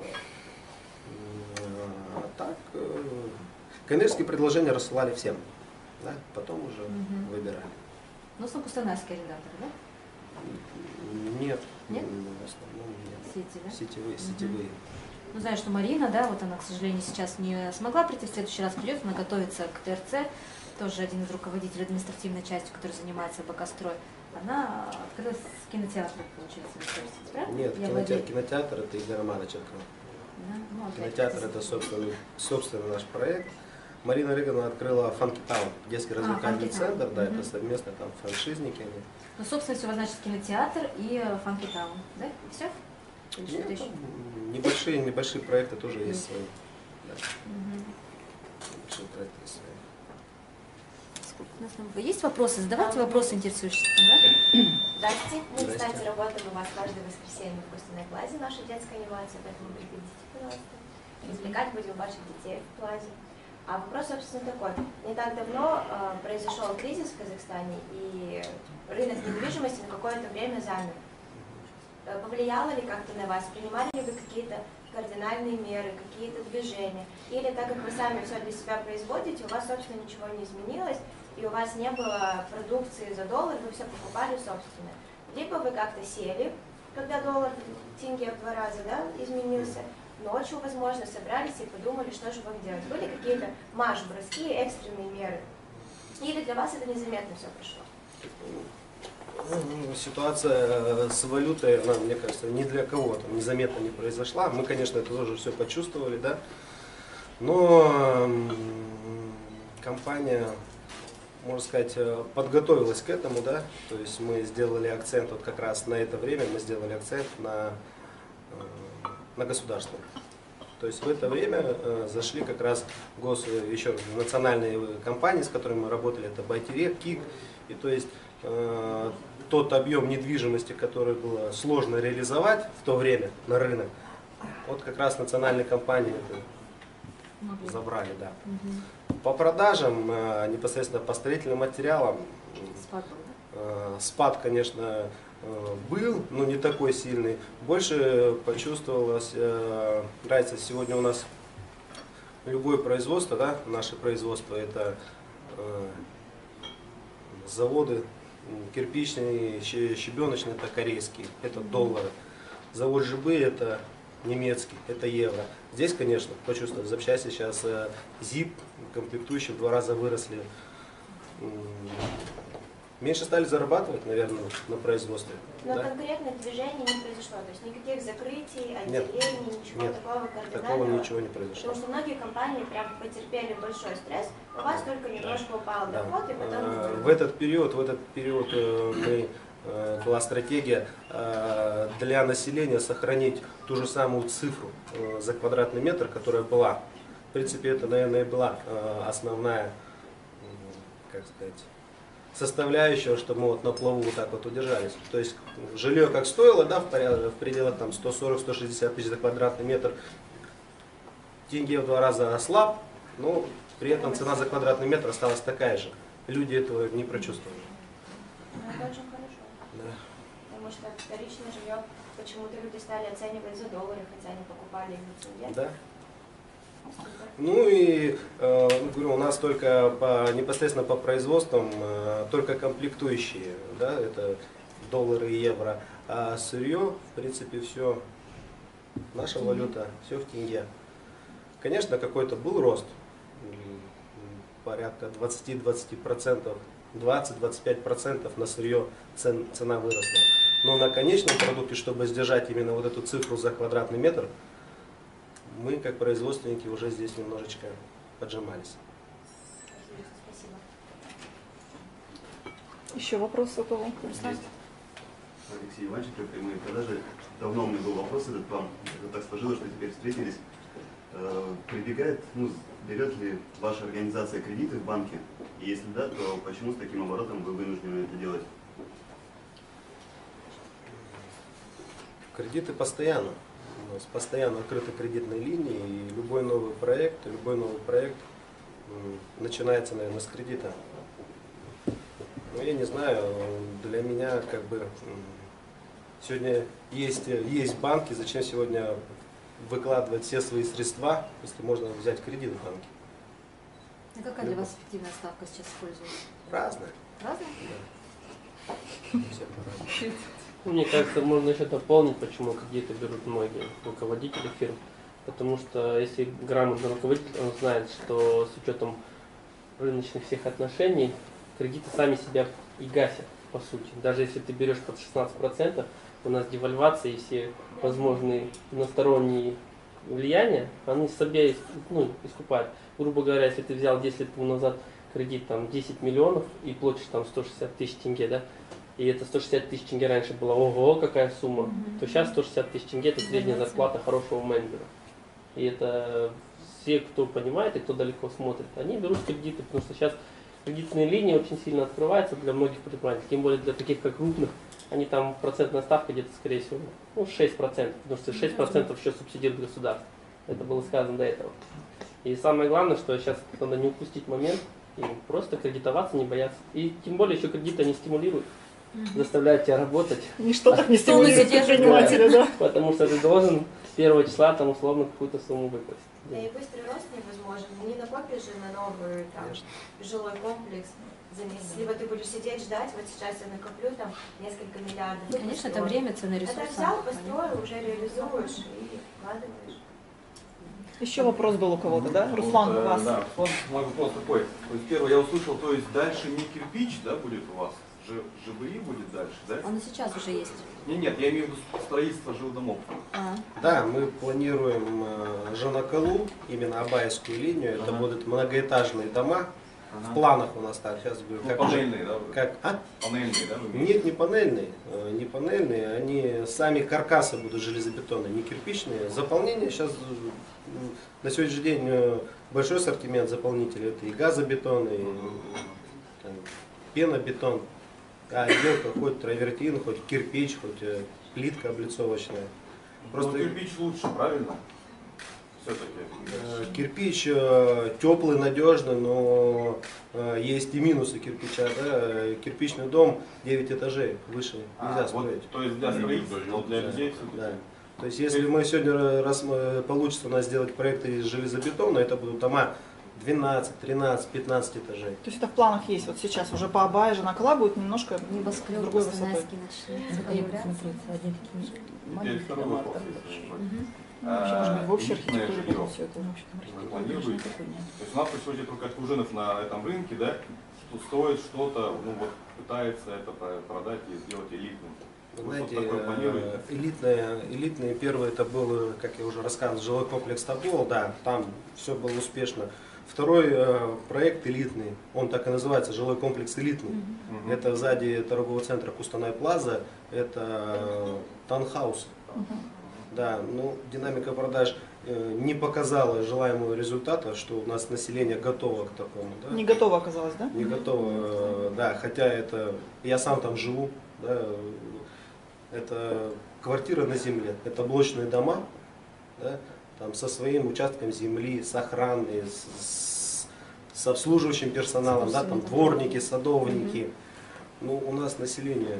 А так, коммерческие предложения рассылали всем, да, потом уже выбирали. Ну, кустанайские арендаторы, да? Нет, Нет? в основном нет. Сети, да? Сетевые. Ну, знаю, что Марина, да, вот она, к сожалению, сейчас не смогла прийти, в следующий раз придет, она готовится к ТРЦ, тоже один из руководителей административной части, который занимается БК-строй. Она открылась в кинотеатре, получается, в Министерстве, правильно? Нет, Я кинотеатр это Игорь Романович открыл. Да? Ну, опять Кинотеатр это собственный наш проект. Марина Олеговна открыла Funky Town, детский развлекательный Funky Town. центр, да, это совместно там франшизники они. Ну, собственно, все значит кинотеатр и Funky Town, да? И все? Или что-то еще? Небольшие проекты тоже есть свои. Да, Мгм. небольшие проекты есть свои. Сколько у нас там? Есть вопросы? Задавайте вопросы интересующие. Да? Здрасте. Мы, Здрасте. кстати, работаем у вас каждое воскресенье в Костяной Плазе, наша детская анимация, поэтому приходите, пожалуйста. Развлекать будем ваших детей в Плазе. А вопрос, собственно, такой. Не так давно произошел кризис в Казахстане, и рынок недвижимости на какое-то время замер. Повлияло ли как-то на вас? Принимали ли вы какие-то кардинальные меры, какие-то движения? Или так как вы сами все для себя производите, у вас, собственно, ничего не изменилось, и у вас не было продукции за доллар, вы все покупали собственно. Либо вы как-то сели, когда доллар тенге в 2 раза, да, изменился, ночью, возможно, собрались и подумали, что же вам делать. Были какие-то марш-броски, экстренные меры? Или для вас это незаметно все прошло? Ситуация с валютой, она, мне кажется, ни для кого там незаметно не произошла. Мы, конечно, это тоже все почувствовали, да. Но компания, можно сказать, подготовилась к этому, да. То есть мы сделали акцент вот как раз на это время, мы сделали акцент на государство. То есть в это время зашли как раз еще национальные компании, с которыми мы работали, это Байтерек, КИК. И то есть тот объем недвижимости, который было сложно реализовать в то время на рынок, вот как раз национальные компании это забрали, да. По продажам, непосредственно по строительным материалам, спад, конечно, был, но не такой сильный. Больше почувствовалось, разница. Сегодня у нас любое производство, да, наше производство, это заводы кирпичные, щебеночные, это корейские, это доллары. Завод ЖБ это немецкий, это евро. Здесь, конечно, почувствовали, запчасти сейчас ЗИП, комплектующие в 2 раза выросли. Меньше стали зарабатывать, наверное, на производстве. Но да? конкретно движений не произошло, то есть никаких закрытий, отделений, ничего Нет, такого кардинального. такого ничего не произошло. Потому что многие компании прям потерпели большой стресс, у вас только немножко упал доход, и потом... В этот период была стратегия для населения сохранить ту же самую цифру за квадратный метр, которая была. В принципе, это, наверное, и была основная, как сказать, составляющая, чтобы мы вот на плаву вот так вот удержались. То есть жилье как стоило, да, в пределах там 140-160 тысяч за квадратный метр, тенге в 2 раза ослаб, но при этом цена за квадратный метр осталась такая же. Люди этого не прочувствовали. Ну, это очень хорошо. Да. Потому что вторичное жилье почему-то люди стали оценивать за доллары, хотя они покупали их за тенге. Да. Ну и говорю, у нас только непосредственно по производствам только комплектующие, да, это доллары и евро, а сырье, в принципе, все, наша валюта, все в тенге. Конечно, какой-то был рост, порядка 20-20%, 20-25% на сырье цена выросла. Но на конечном продукте, чтобы сдержать именно вот эту цифру за квадратный метр, мы, как производственники, уже здесь немножечко поджимались. Спасибо. Еще вопрос у кого? Есть. Алексей Иванович, прямые продажи. Давно у меня был вопрос этот к вам. Это так сложилось, что теперь встретились. Берет ли ваша организация кредиты в банке? И если да, то почему с таким оборотом вы вынуждены это делать? Кредиты постоянно. У нас постоянно открыты кредитные линии, и любой новый проект начинается, наверное, с кредита. Ну, я не знаю, для меня как бы сегодня есть банки, зачем сегодня выкладывать все свои средства, если можно взять кредит в банке? А какая для вас эффективная ставка сейчас используется? Разная. Разная? Да. Все по-разному. Мне кажется, можно еще дополнить, почему кредиты берут многие руководители фирм. Потому что если грамотный руководитель, он знает, что с учетом рыночных всех отношений, кредиты сами себя и гасят, по сути. Даже если ты берешь под 16%, у нас девальвация и все возможные иносторонние влияния, они себе искупают. Грубо говоря, если ты взял 10 лет назад кредит там 10 миллионов и платишь там 160 тысяч тенге, да, и это 160 тысяч тенге раньше была, ого, какая сумма, то сейчас 160 тысяч тенге это средняя зарплата хорошего менеджера. И это все, кто понимает и кто далеко смотрит, они берут кредиты, потому что сейчас кредитные линии очень сильно открываются для многих предпринимателей, тем более для таких как крупных, они там процентная ставка где-то скорее всего 6%, потому что 6% еще субсидирует государство. Это было сказано до этого. И самое главное, что сейчас надо не упустить момент и просто кредитоваться, не бояться. И тем более еще кредиты не стимулируют, заставляют тебя работать. Ничто так не Что он стимулирует себе же предпринимателя, да. Потому что ты должен с 1 числа там условно какую-то сумму выплатить. Да и быстрый рост невозможен. Не накопишь же на новый там, жилой комплекс за месяц. Либо ты будешь сидеть, ждать, вот сейчас я накоплю там несколько миллиардов. Ну, конечно, это время, цены, Это ресурсы. взял, построил, уже реализуешь и вкладываешь. Еще вопрос был у кого-то, да? Руслан, у вас. Да, Вот. мой вопрос такой. То есть первое, я услышал, то есть дальше не кирпич, да, будет у вас? ЖБИ будет дальше, да? Он и сейчас уже есть. Нет, я имею в виду строительство жилдомов. Да, мы планируем Жанакалу, именно Абайскую линию. Это будут многоэтажные дома. В планах у нас так, сейчас говорю. Ну, панельные, да? Как? А? Панельные, да? Вы имеете? Нет, не панельные. Не панельные, они сами каркасы будут железобетонные, не кирпичные. Заполнение сейчас на сегодняшний день большой ассортимент заполнителей. Это и газобетон, и там, пенобетон. А отделка хоть травертин, хоть кирпич, хоть плитка облицовочная. Просто кирпич лучше, правильно? Все-таки. Кирпич теплый, надежный, но есть и минусы кирпича. Да? Кирпичный дом 9 этажей, выше нельзя строить. Вот, то есть для строительства, но для людей все-таки. Да. То есть если мы сегодня, раз получится у нас сделать проекты из железобетона, это будут дома 12, 13, 15 этажей. То есть это в планах есть вот сейчас уже по Абае, Жанакала будет немножко Небоскреб другой высотой. Костанайский начнет появляться. Теперь второй вопрос, если Ну, вообще, может быть, в общей личное архитектуре жилье. потом все это. Вы планируете? То есть у нас происходит только кужинов на этом рынке, да, что стоит что-то, ну вот пытается это продать и сделать элитным. Вы что-то такое планируете? Элитные первый это был, как я уже рассказывал, жилой комплекс Тобол, да, там все было успешно. Второй проект элитный, он так и называется, жилой комплекс элитный. Это сзади торгового центра Кустанай Плаза, это таунхаус. Да, ну, динамика продаж не показала желаемого результата, что у нас население готово к такому. Да? Не готово оказалось, да? Не готово, да, хотя это, я сам там живу, да, это квартира на земле, это блочные дома, да, там со своим участком земли, с охраной, с обслуживающим персоналом, да, там дворники, садовники. Ну, у нас население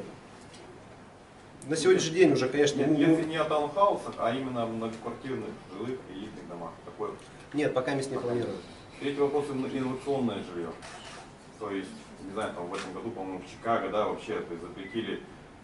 на сегодняшний день уже, конечно, Если не о таунхаусах, а именно о многоквартирных жилых элитных домах. Такое. нет, пока мест не планируем. Третий вопрос — инновационное жилье. То есть, не знаю, там в этом году, по-моему, в Чикаго, да, вообще то есть, запретили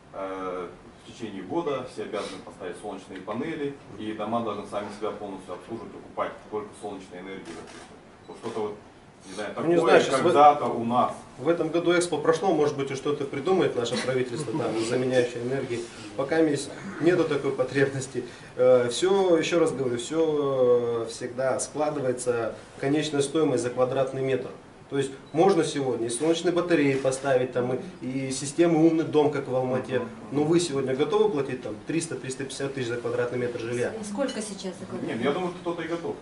в течение года все обязаны поставить солнечные панели, и дома должны сами себя полностью обслуживать, покупать только солнечной энергии, допустим. Вот что-то вот, не знаю, такое Не знаю, сейчас когда-то у нас. В этом году Экспо прошло, может быть, и что-то придумает наше правительство, там, заменяющее энергии. Пока нету такой потребности. Все, еще раз говорю, все всегда складывается конечная стоимость за квадратный метр. То есть можно сегодня и солнечные батареи поставить, там, и системы умный дом, как в Алмате. Но вы сегодня готовы платить там 300-350 тысяч за квадратный метр жилья? Сколько сейчас за квадратный? Нет, я думаю, что кто-то и готов.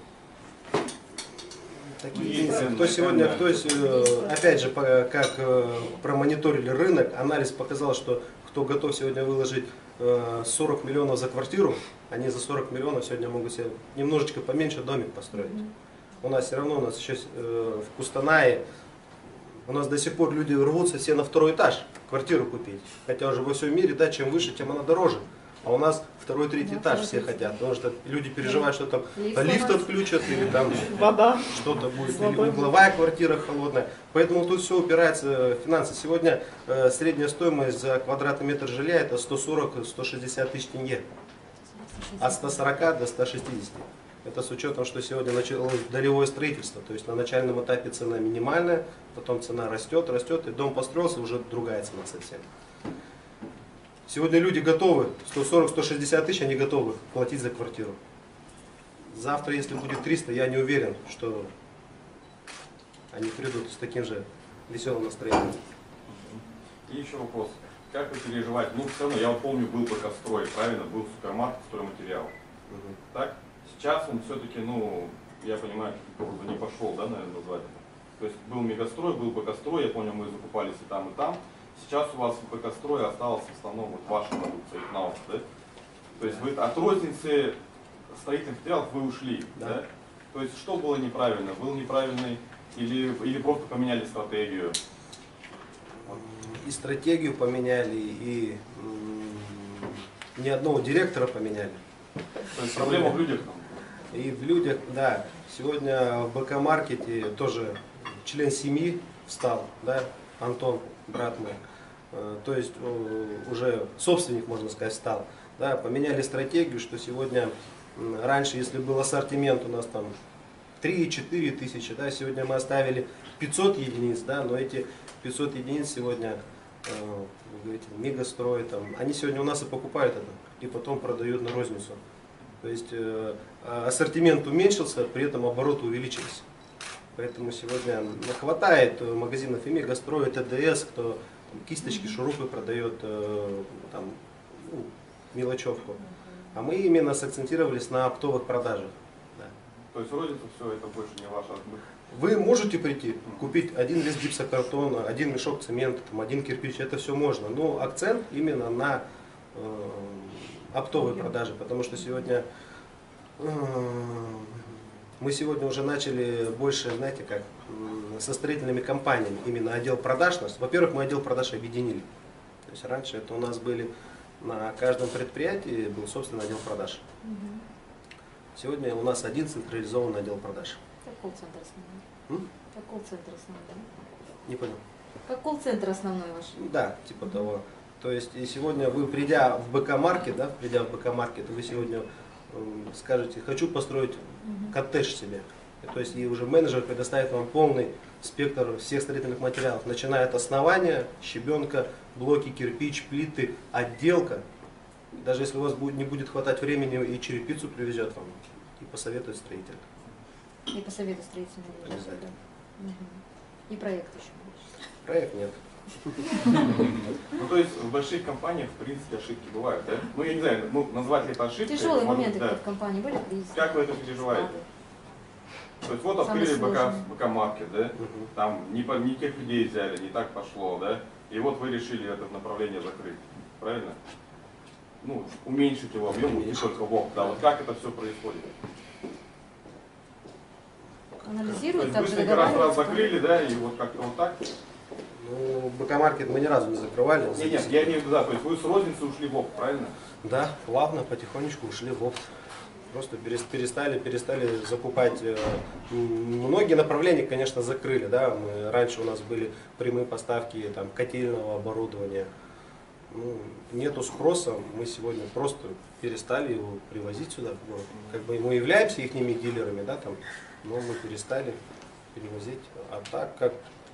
Такие Есть единицы. цены, Кто сегодня, цены. опять же, как промониторили рынок, анализ показал, что кто готов сегодня выложить 40 миллионов за квартиру, они за 40 миллионов сегодня могут себе немножечко поменьше домик построить. У нас все равно, у нас еще в Кустанае, у нас до сих пор люди рвутся все на второй этаж квартиру купить. Хотя уже во всем мире, да, чем выше, тем она дороже. А у нас второй, третий этаж все хотят, потому что люди переживают, что там лифт отключат или там Вода. что-то будет, или угловая квартира холодная. Поэтому тут все упирается в финансы. Сегодня средняя стоимость за квадратный метр жилья это 140-160 тысяч тенге. От 140 до 160. Это с учетом, что сегодня началось долевое строительство. То есть на начальном этапе цена минимальная, потом цена растет, и дом построился, уже другая цена совсем. Сегодня люди готовы, 140-160 тысяч они готовы платить за квартиру. Завтра, если будет 300, я не уверен, что они придут с таким же веселым настроением. И еще вопрос. Как вы переживаете? Ну, все равно, я вот помню, был Бакастрой, правильно? Был супермаркет стройматериал. Так? Сейчас он все-таки, ну, я понимаю, не пошел, да, наверное, назвать это. То есть был Мегастрой, был Бакастрой, я помню, мы закупались и там, и там. Сейчас у вас в Бакастрое осталось в основном вот ваша продукция, Кнаус, да? То есть вы от розницы строительных материалов вы ушли, да? То есть что было неправильно? Был неправильный или просто поменяли стратегию? И стратегию поменяли, и ни одного директора поменяли. То есть проблема в людях там? И в людях, да. Сегодня в БК-маркете тоже член семьи встал, да, Антон, брат мой. То есть уже собственник, можно сказать, стал. Да, поменяли стратегию, что сегодня, раньше, если был ассортимент у нас там 3-4 тысячи, да, сегодня мы оставили 500 единиц, да, но эти 500 единиц сегодня, вы говорите, Мегастрой, там, они сегодня у нас и покупают это, и потом продают на розницу. То есть ассортимент уменьшился, при этом обороты увеличились. Поэтому сегодня хватает магазинов и Мегастрой, и ТДС, кто там, кисточки, шурупы продает, там, ну, мелочевку. А мы именно сакцентировались на оптовых продажах. Да. То есть розница все это больше не ваша? Вы можете прийти, купить один лист гипсокартона, один мешок цемента, там, один кирпич, это все можно. Но акцент именно на оптовые продажи, потому что сегодня мы сегодня уже начали больше, знаете как, со строительными компаниями, именно отдел продаж нас. Во-первых, мы отдел продаж объединили. То есть раньше это у нас были на каждом предприятии был собственный отдел продаж. Сегодня у нас один централизованный отдел продаж. Как колл-центр основной? Как колл-центр основной? Не понял. Как колл-центр основной ваш? Да, типа того. То есть и сегодня вы, придя в БК-маркет, да, вы сегодня скажете, хочу построить коттедж себе. То есть и уже менеджер предоставит вам полный спектр всех строительных материалов, начиная от основания, щебенка, блоки, кирпич, плиты, отделка. Даже если у вас не будет хватать времени, и черепицу привезет вам, и посоветует строитель. И посоветует строительный директор. И проект еще. Проект нет. Ну, то есть в больших компаниях, в принципе, ошибки бывают, да? Ну, я не знаю, ну, назвать ли это ошибкой. Тяжелые может, моменты да. в компании были, кризис. Как вы это переживаете? То есть вот открыли БК-маркет, да? Там не тех людей взяли, не так пошло, да? И вот вы решили это направление закрыть, правильно? Ну, уменьшить его объем, не только в опт, да? Вот как это все происходит? Анализируют, То есть также быстренько раз договариваются. закрыли, да, и вот как-то вот так? Ну, БК-маркет мы ни разу не закрывали. Нет, я имею в виду, да, то есть вы с розницы ушли в опт, правильно? Да, плавно, потихонечку ушли в опт. Просто перестали закупать. Многие направления, конечно, закрыли. Да? Раньше у нас были прямые поставки там, котельного оборудования. Ну, нету спроса, мы сегодня просто перестали его привозить сюда. Как бы мы являемся их дилерами, да, там, но мы перестали перевозить. А так как...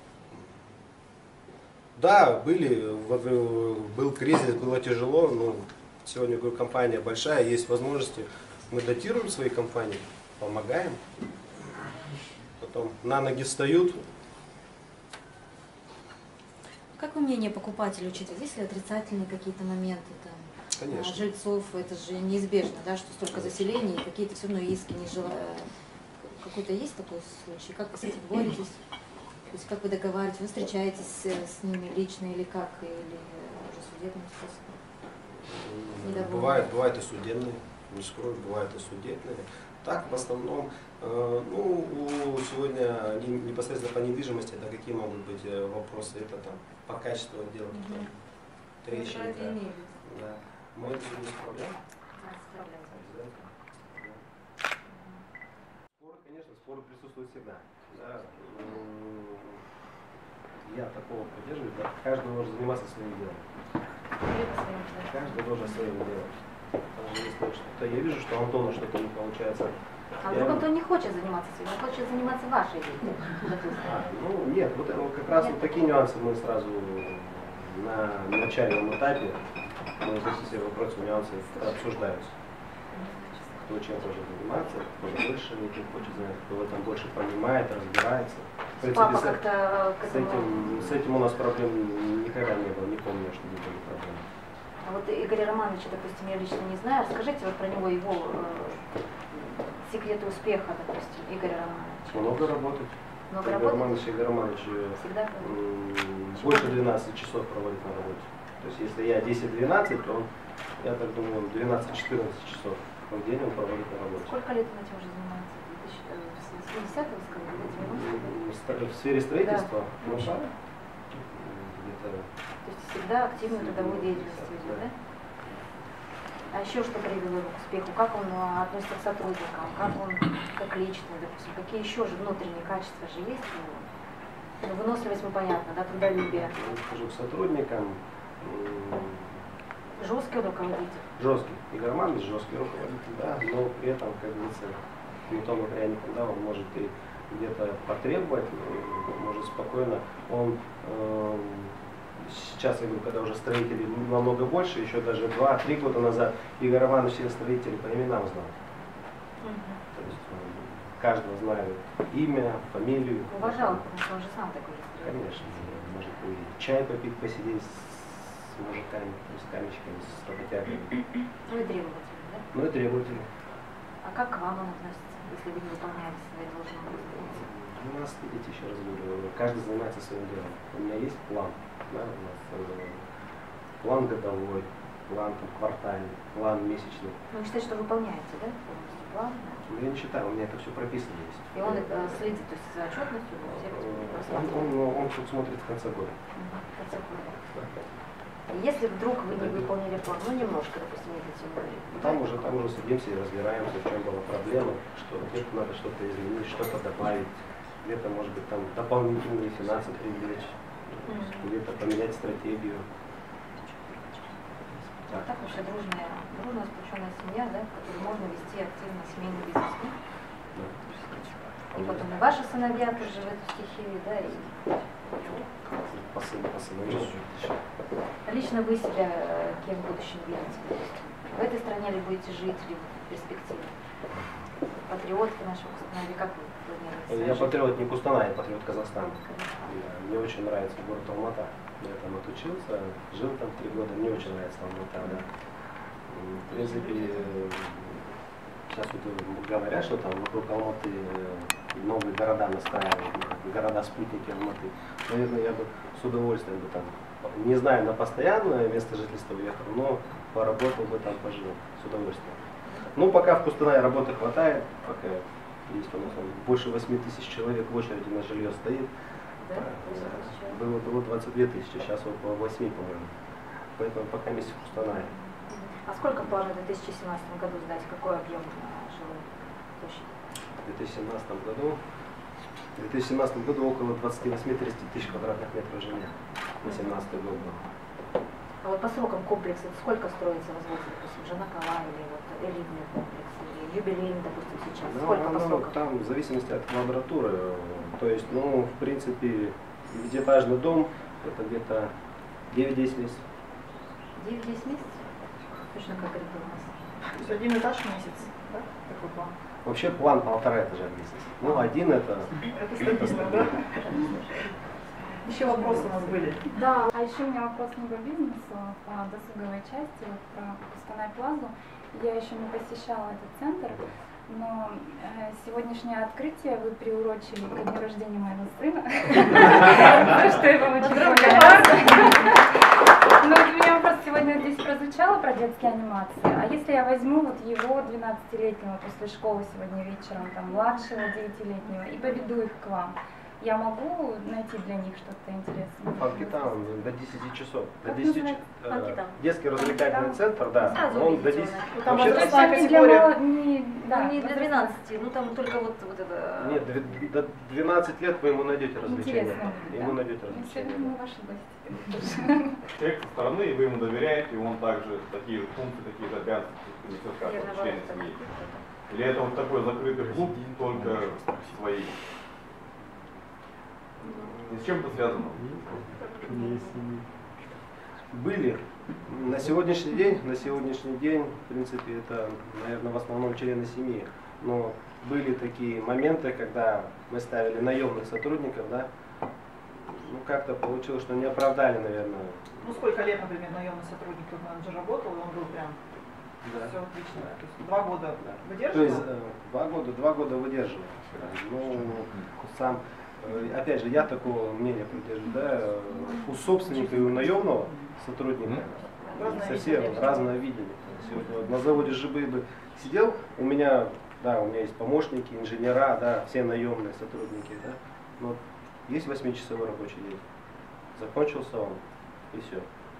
Да, был кризис, было тяжело, но сегодня, говорю, компания большая, есть возможности. Мы датируем свои компании, помогаем, потом на ноги встают. Как вы мнение покупателя учитываете? Есть ли отрицательные какие-то моменты там, Конечно. жильцов? Это же неизбежно, да, что столько заселений, какие-то все равно иски не желают. Какой-то есть такой случай? Как вы с этим боретесь? То есть как вы договариваетесь? Вы встречаетесь с ними лично или как? Или уже судебным способом? Бывают и судебные, не скрою, бывают и судебные. Так, в основном, сегодня непосредственно по недвижимости, это какие могут быть вопросы? Это там по качеству отделки, трещины. Да. Мы это все без проблем. Споры, конечно, споры присутствуют всегда. Да. Я такого придерживаюсь, да. Каждый должен заниматься своим делом. Каждый должен своим делом. Даже если что-то я вижу, что Антону что-то не получается. А вдруг он не хочет заниматься своим, он хочет заниматься вашей деятельностью? Ну нет, вот как раз вот такие нюансы мы сразу на начальном этапе, мы здесь все вопросы, нюансы обсуждаются. Кто чем хочет заниматься, кто больше этим хочет заниматься, кто в этом больше понимает, разбирается. В принципе, Папа как-то с этим у нас проблем никогда не было, не помню, что были проблемы. А вот Игоря Романовича, допустим, я лично не знаю. Расскажите вот про него, его секреты успеха, допустим, Игоря Романовича. Много работать. Много Игорь работает? Романович Всегда больше 12 часов проводит на работе. То есть если я 10-12, то он, я так думаю, 12-14 часов в день он проводит на работе. Сколько лет он этим уже занимается? 70-е, вы сказали, да, 90-е? В сфере строительства? Да. Ну, Мужчина. где-то То есть всегда активную трудовую деятельность ведет, да? А еще что привело его к успеху? Как он относится к сотрудникам? Как он как личность, допустим? Какие еще же внутренние качества же есть у него? Ну, выносливость, ну, понятно, да, трудолюбие. я скажу, к сотрудникам Жесткий руководитель. жесткий. Игорь Романович жесткий руководитель, да, но при этом, как говорится, не том охранником, да, он может и где-то потребовать, может спокойно. Он сейчас, я говорю, когда уже строителей намного больше, еще даже 2-3 года назад Игорь Романович всех строителей по именам знал. То есть каждого знает имя, фамилию. Уважал, потому что он же сам такой же строитель. Конечно, может и чай попить, посидеть с мужиками, с камечками, с работягами. Ну и требовательный, да? Ну и требовательный. А как к вам он относится, если вы не выполняете свои должности? У нас, видите, еще раз говорю, каждый занимается своим делом. У меня есть план. Да, у нас план годовой, план там, квартальный, план месячный. Ну, вы считаете, что выполняете, да, полностью план? Да? Но я не считаю, у меня это все прописано есть. И он это следит, то есть за отчетностью, все Он тут смотрит в конце года. В конце года. Если вдруг вы не выполнили план, ну немножко, допустим, не дотянули. Там уже садимся и разбираемся, в чем была проблема, что где-то надо что-то изменить, что-то добавить, где-то, может быть, там дополнительные финансы привлечь, где-то поменять стратегию. Вот так вообще дружная, сплоченная семья, да, в которой можно вести активно семейный бизнес. Да? И потом и ваши сыновья тоже в эту стихию, да, и лично вы себя кем в будущем видите? В этой стране ли будете жить, или в перспективе? Патриотки нашего Кустаная, или как вы планируете? Я патриот не Кустаная, я патриот Казахстана. Мне очень нравится город Алмата. Я там отучился, жил там 3 года, мне очень нравится Алмата, да. В принципе, сейчас вот говорят, что там вокруг Алматы новые города настраивают, города-спутники Алматы. Наверное, я бы с удовольствием бы там, не знаю, на постоянное место жительства уехал, но поработал бы там, пожил, с удовольствием. Ну, пока в Кустанае работы хватает, пока есть у нас больше 8 тысяч человек в очереди на жилье стоит. Да? Было 22 тысячи, сейчас около 8, по-моему. Поэтому пока месяц в Кустанае. А сколько плана в 2017 году сдать? Какой объем жилой площади? В 2017 году около 28-30 тысяч квадратных метров жилья. На 2017 год был. А вот по срокам комплекса сколько строится, возводится, допустим, Жанакала или вот элитный комплекс, или юбилейный, допустим, сейчас? Сколько по срокам? Там в зависимости от квадратуры. То есть, ну, в принципе, девятиэтажный дом, это где-то 9-10 месяцев. 9-10 месяцев? Точно как это у нас. То есть 1 этаж в месяц, да? Такой план. Вообще план 1,5 этажа в месяц. Ну, 1 это... Это стабильно, да? Еще вопросы у нас были. Да, а еще у меня вопрос не по бизнесу, по досуговой части, вот про Кустанай Плазу. Я еще не посещала этот центр, но сегодняшнее открытие вы приурочили ко дню рождения моего сына, за что я вам очень благодарна. Но у меня вопрос сегодня здесь прозвучало про детские анимации. А если я возьму вот его 12-летнего после школы сегодня вечером, там младшего 9-летнего, и поведу их к вам, я могу найти для них что-то интересное? Фанкитаун до 10 часов. До Как 10 называется? Фанкитаун. Детский развлекательный центр, да. Сразу Он до увидите 10. его, Там Вообще-то- возрастная не для категория. да, Ну, не для возрастная. 12, ну там только вот это... Нет, до 12 лет вы ему найдете развлечения. Интересно будет, Ему да? найдете Ну, развлечения. сегодня мы ваши гости. Человек со стороны, и вы ему доверяете, и он также такие же функции, такие же обязанности несет, как Наверное, вот член вопрос семьи. такой. Или это вот такой закрытый клуб, только свои? И с чем это связано? Были. На сегодняшний день, в принципе, это, наверное, в основном члены семьи. Но были такие моменты, когда мы ставили наемных сотрудников, да, ну как-то получилось, что не оправдали, наверное. Ну, сколько лет, например, наемный сотрудник, как менеджер работал, и он был прям Да. все отлично. То есть 2 года То выдерживал? есть 2 года выдерживал. Ну, сам, опять же, я такого мнения придерживаюсь, да, у собственника и у наемного сотрудника Разное совсем видение. разное видение. Сегодня вот на заводе ЖБ сидел, у меня Да, у меня есть помощники, инженера, да, все наемные сотрудники, да. Но есть 8-часовой рабочий день. Закончился он, и все.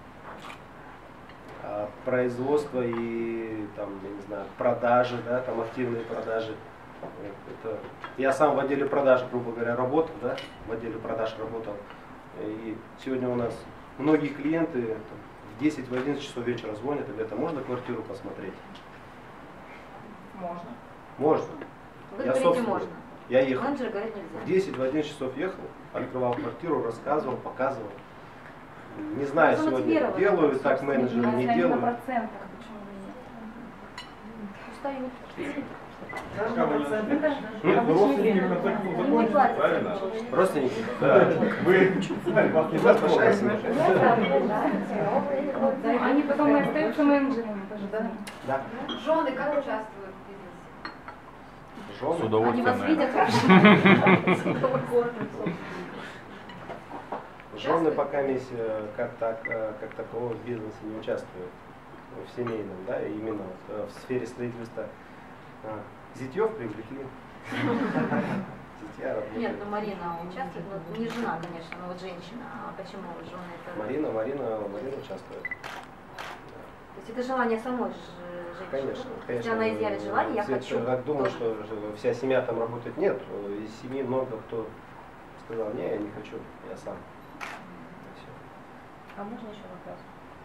А производство и там, я не знаю, продажи, да, там активные продажи. Это... Я сам в отделе продаж, грубо говоря, работал, да, в отделе продаж работал. И сегодня у нас многие клиенты там, в 10-11 часов вечера звонят и говорят, а можно квартиру посмотреть? Можно. Можно. Вы Я, говорите, собственно, можно. Я ехал. Менеджер говорит, нельзя. В 10-11 часов ехал, открывал квартиру, рассказывал, показывал. Не знаю, сегодня Замотивированы, делают так менеджеры, не На делают. процентах, почему бы Устают. Пока вы не- нет? Ну, родственники в конце концов Не закончат, платят. правильно? Родственники? Да. Вы вас не Соглашайся. Они потом и остаются менеджерами тоже, да? Да. Жены как участвуют в бизнесе? Жены. С Они удовольствием, вас видят наверное. хорошо? Жены пока как такового в бизнесе не участвуют. В семейном, да, и именно в сфере строительства. Зятьев привлекли. Зятья работают. Нет, ну Марина участвует, ну не жена, конечно, но вот женщина. А почему жены это? Марина участвует. То есть это желание самой женщины? Конечно, конечно. Если она изъявит желание, я Все хочу. так думаю, тоже. что вся семья там работает. Нет, из семьи много кто сказал, не, я не хочу, я сам. И всё. А можно еще вопрос?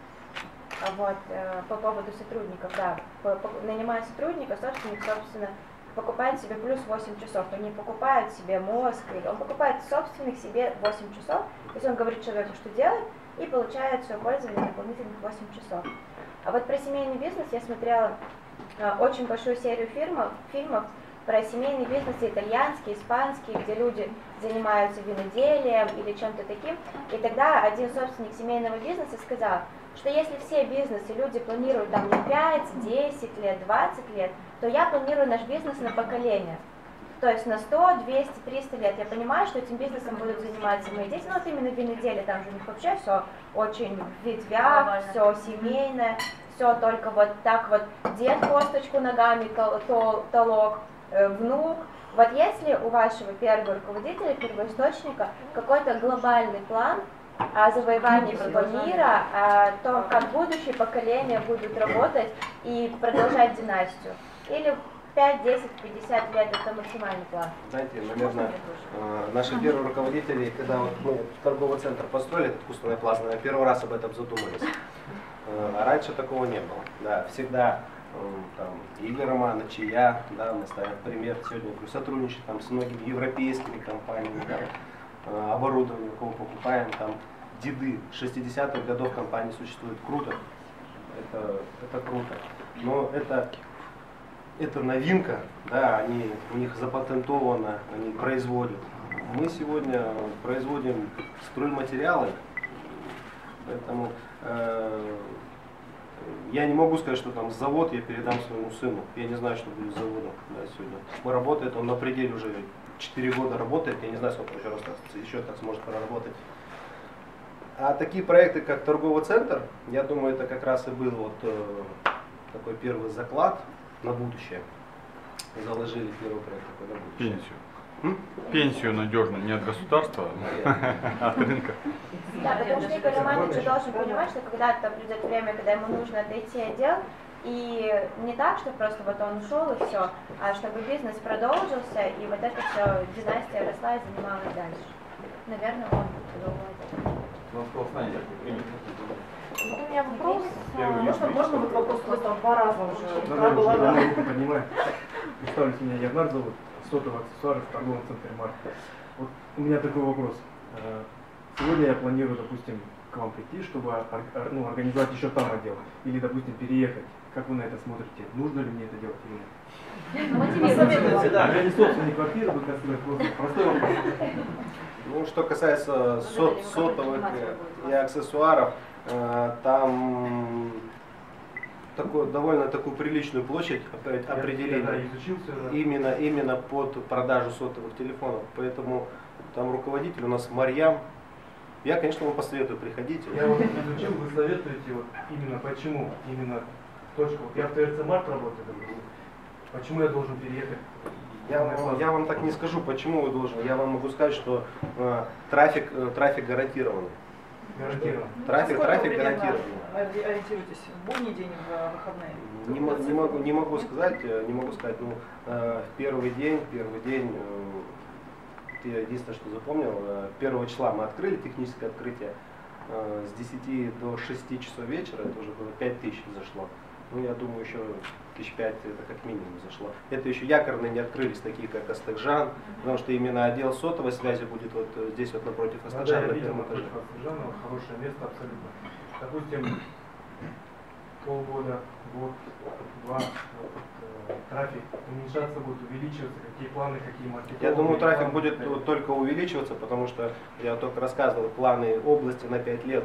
По поводу сотрудников, да. Нанимая сотрудника, собственник, собственно, покупает себе плюс 8 часов. Он не покупает себе мозг, он покупает собственных себе 8 часов. То есть он говорит человеку, что делать, и получает свое пользование дополнительных 8 часов. А вот про семейный бизнес я смотрела очень большую серию фильмов про семейный бизнес, итальянский, испанский, где люди занимаются виноделием или чем-то таким. И тогда один собственник семейного бизнеса сказал, что если все бизнесы люди планируют там на 5, 10 лет, 20 лет, то я планирую наш бизнес на поколение. То есть на 100, 200, 300 лет. Я понимаю, что этим бизнесом будут заниматься мои дети. Ну вот именно виноделие, там же у них вообще все очень в ветвях, все семейное, все только вот так вот. Дед косточку ногами толок, внук. Вот если у вашего первого руководителя, первоисточника какой-то глобальный план о завоевании всего мира, о том, как будущие поколения будут работать и продолжать династию. Или 5, 10, 50 лет это максимальный план. Знаете, наверное, наши первые руководители, когда вот, торговый центр построили, этот Кустанай Плаза, наверное, первый раз об этом задумались. А раньше такого не было. Да, всегда там, Игорь Романович, Чия, да, мы ставим пример, сегодня сотрудничаем там, с многими европейскими компаниями, да, оборудование, у кого покупаем, там, деды 60-х годов компании существует, круто, это круто, но это новинка, да, у них запатентовано, они производят. Мы сегодня производим стройматериалы, поэтому я не могу сказать, что там завод я передам своему сыну. Я не знаю, что будет с заводом, да, сегодня. Мы работаем, он на пределе уже 4 года работает, я не знаю, сколько еще так сможет проработать. А такие проекты, как торговый центр, я думаю, это как раз и был вот такой первый заклад на будущее. Заложили первый проект такой на будущее. Пенсию. Пенсию надежную не от государства, а от рынка. Да, потому что Игорь Романович должен понимать, что когда-то придет время, когда ему нужно отойти от дел, и не так, что просто вот он ушел и все, а чтобы бизнес продолжился, и вот это все, династия росла и занималась дальше. Наверное, он продолжает. Ну, кто знает, У меня вопрос. Можно вот вопрос просто по-разному уже? Понимаю. Представьте, меня Ягнар зовут, сотовых аксессуаров в торговом центре Марк. Вот у меня такой вопрос. Сегодня я планирую, допустим, к вам прийти, чтобы организовать еще там отдел. Или, допустим, переехать. Как вы на это смотрите? Нужно ли мне это делать или нет? Я не собственник квартиры, буду сказать, просто простой вопрос. Ну, что касается сотовых и аксессуаров, там довольно такую приличную площадь определили именно под продажу сотовых телефонов. Поэтому там руководитель у нас Марьям. Я, конечно, вам посоветую, приходите. Я вот изучил, вы советуете вот именно почему, именно точка. Вот я в ТРЦ Март работаю, допустим. почему я должен переехать? Я вам так не скажу, почему вы должны. Я вам могу сказать, что трафик гарантированный. Гарантированно. Трафик гарантированный. Ориентируйтесь в будний день, в выходные? Не могу сказать. Ну, первый день, я единственное, что запомнил, 1 числа мы открыли техническое открытие, с 10 до 6 часов вечера, это уже было 5000 зашло. Ну, я думаю, еще 5005 это как минимум зашло. Это еще якорные не открылись, такие как Астахжан, потому что именно отдел сотовой связи будет вот здесь вот напротив Астахжана на первом этаже. Астахжана хорошее место абсолютно. Допустим, полгода, год, два, трафик уменьшаться будет, увеличиваться, какие планы, какие маркетинговые. Я думаю, трафик планы, будет вот только увеличиваться, потому что я только рассказывал планы области на 5 лет.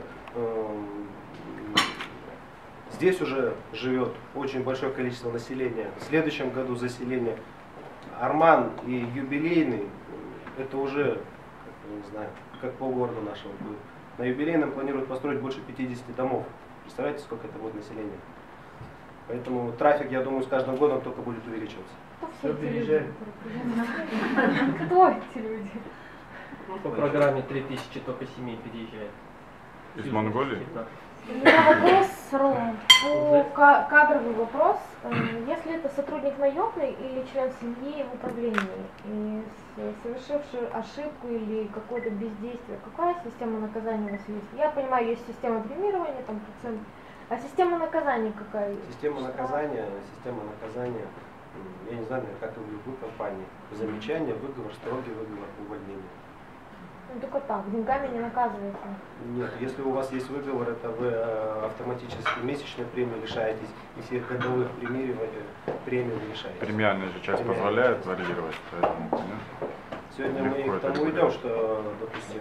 Здесь уже живет очень большое количество населения. В следующем году заселение Арман и Юбилейный, это уже, не знаю, как полгорода нашего будет. На Юбилейном планируют построить больше 50 домов. Представляете, сколько это будет населения? Поэтому трафик, я думаю, с каждым годом только будет увеличиваться. Все, переезжаем. Кто эти люди? По программе 3000 только семей переезжает. Из Монголии? У меня вопрос, Ром, кадровый вопрос. Если это сотрудник наемный или член семьи в управлении, и совершивший ошибку или какое-то бездействие, какая система наказания у вас есть? Я понимаю, есть система премирования, там процент, а система наказания какая? Система наказания, я не знаю, как и в любой компании. Замечание, выговор, строгий выговор, увольнение. Ну только так, деньгами не наказываете? Нет, если у вас есть выговор, это вы автоматически месячной премии лишаетесь, и всех годовых премий вы лишаетесь. Премиальная же часть позволяет варьировать, поэтому, конечно. Сегодня мы к тому идем, что, допустим,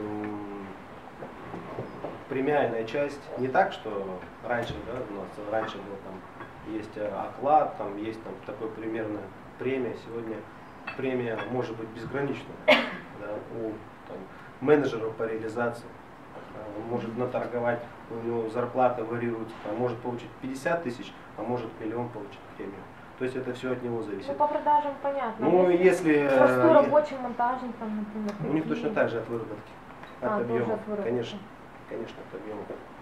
премиальная часть не так, что раньше, да, у нас раньше был там есть оклад, там есть там такой примерно премия. Сегодня премия может быть безграничная, да, у там, менеджеров по реализации. Он может наторговать, у него зарплата варьируется, там, может получить 50 тысяч, а может 1 000 000 получить премию. То есть это все от него зависит. Ну, по продажам понятно. Ну, если простой рабочий монтажник, там, например. У них точно так же от выработки, от объема, от выработки. конечно, от объема.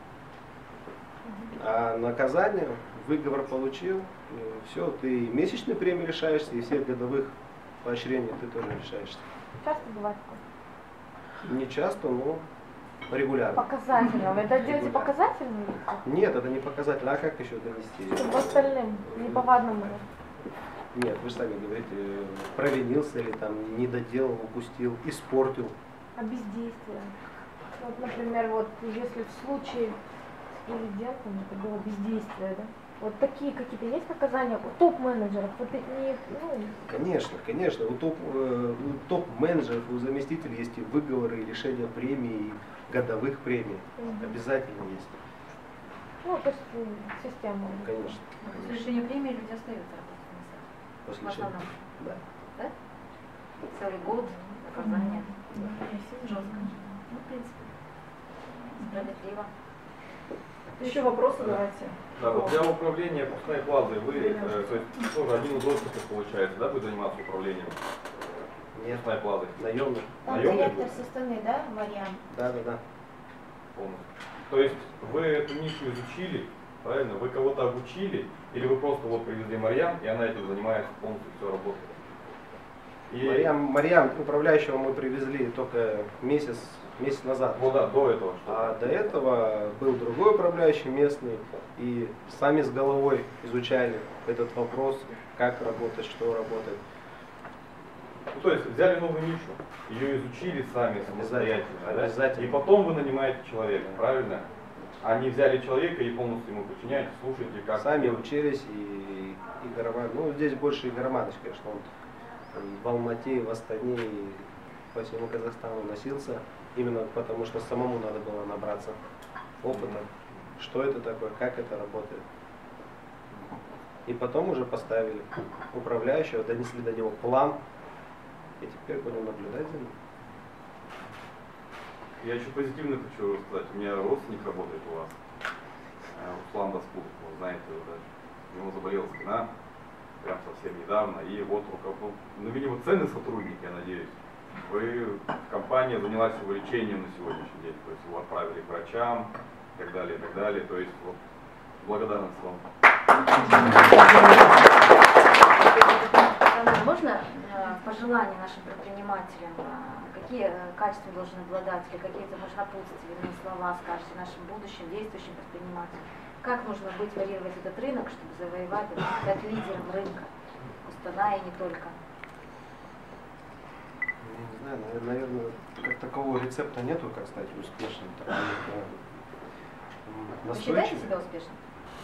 А наказание, выговор получил, все, ты месячной премии лишаешься, и всех годовых поощрений ты тоже лишаешься. Часто бывает такое? Не часто, но регулярно. Показательно. Вы это делаете показательно? Нет, это не показательно. А как еще донести? Чтобы остальным, неповадному. Нет, вы же сами говорите, провинился или там не доделал, упустил, испортил. А бездействие? Вот, например, вот если в случае с президентом это было бездействие, да? Вот такие какие-то есть наказания у топ-менеджеров? Вот не, Конечно, конечно. У топ-менеджеров, у заместителей есть и выговоры, и лишения премий, и годовых премий. Обязательно есть. Ну, то есть система. Конечно. После лишения премии люди остаются работать на местах. После в основном. Да. Да? Целый год наказания. Жестко. Ну, в принципе, справедливо. Еще вопросы давайте. Да, вот для управления пускной плазой вы, то есть тоже один из родственников получается, да, будет заниматься управлением? Нет, пускной плазой. Наемный. Там Наемный директор будет? со стороны, да, Марьям? Да. Полностью. То есть вы эту нишу изучили, правильно? Вы кого-то обучили, или вы просто вот привезли Марьям, и она этим занимается полностью, все работает? И... Марьям, управляющего мы привезли только месяц назад. Ну да, до этого. А до этого был другой управляющий местный, и сами с головой изучали этот вопрос, как работать, что работает. Ну, то есть взяли новую нишу, ее изучили сами самостоятельно, Обязательно. И потом вы нанимаете человека, правильно? А не взяли человека и полностью ему подчиняете, слушаете, как... Сами учились и Игорман. Ну, здесь больше Игорманович, конечно, он в Алмате, в Астане и по всему Казахстану носился. Именно потому, что самому надо было набраться опыта, что это такое, как это работает. И потом уже поставили управляющего, донесли до него план, и теперь будем наблюдать за ним. Я еще позитивно хочу сказать, у меня родственник работает у вас, Руслан Даскулов, вы знаете, у него заболела спина, прям совсем. совсем недавно, и вот ну, видимо, ценный сотрудник, я надеюсь. Компания занялась его лечением на сегодняшний день, то есть его отправили к врачам и так далее, то есть вот, благодарность вам. Можно пожелания нашим предпринимателям, какие качества должны обладать, или какие-то, может, напутственные слова скажете нашим будущим действующим предпринимателям? Как нужно быть, варьировать этот рынок, чтобы завоевать, стать лидером рынка Кустаная и не только? Я не знаю, наверное, как такового рецепта нету, как стать успешным. Вы считаете себя успешным?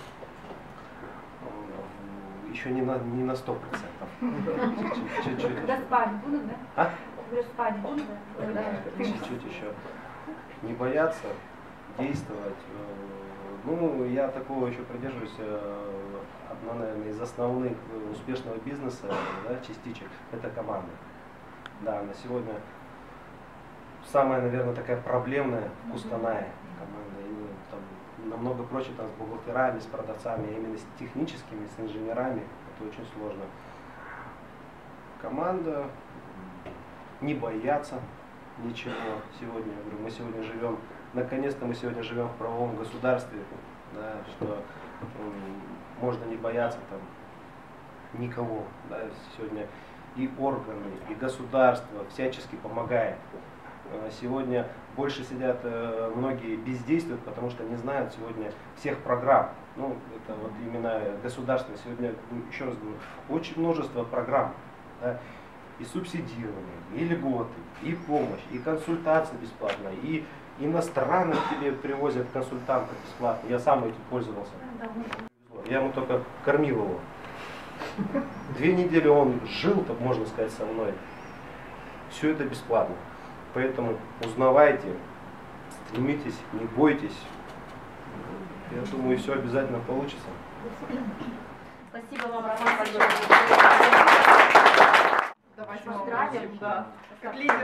Еще не на 100%. Когда спать будут, да? А? Когда спать будут, да? Чуть-чуть еще. Не бояться, действовать. Ну, я такого еще придерживаюсь. Одна, наверное, из основных успешного бизнеса, да, частичек, это команда. Да, на сегодня самая, наверное, такая проблемная в Кустанае команда. И, там, намного проще там, с бухгалтерами, с продавцами, а именно с техническими, с инженерами. Это очень сложно. Команда, не бояться ничего. Сегодня, я говорю, мы сегодня живем, наконец-то мы сегодня живем в правовом государстве, да, что можно не бояться там никого. Да, сегодня и органы, и государство всячески помогает. Сегодня больше сидят многие бездействуют, потому что не знают сегодня всех программ. Ну, это вот именно государство. Сегодня, еще раз говорю, очень множество программ. Да, и субсидирование, и льготы, и помощь, и консультации бесплатные, и иностранных тебе привозят консультантов бесплатно. Я сам этим пользовался. Я ему только кормил его. 2 недели он жил, так можно сказать, со мной. Все это бесплатно. Поэтому узнавайте, стремитесь, не бойтесь. Я думаю, все обязательно получится. Спасибо вам, Роман, большое. Давайте поздравим. Да. Как лидер.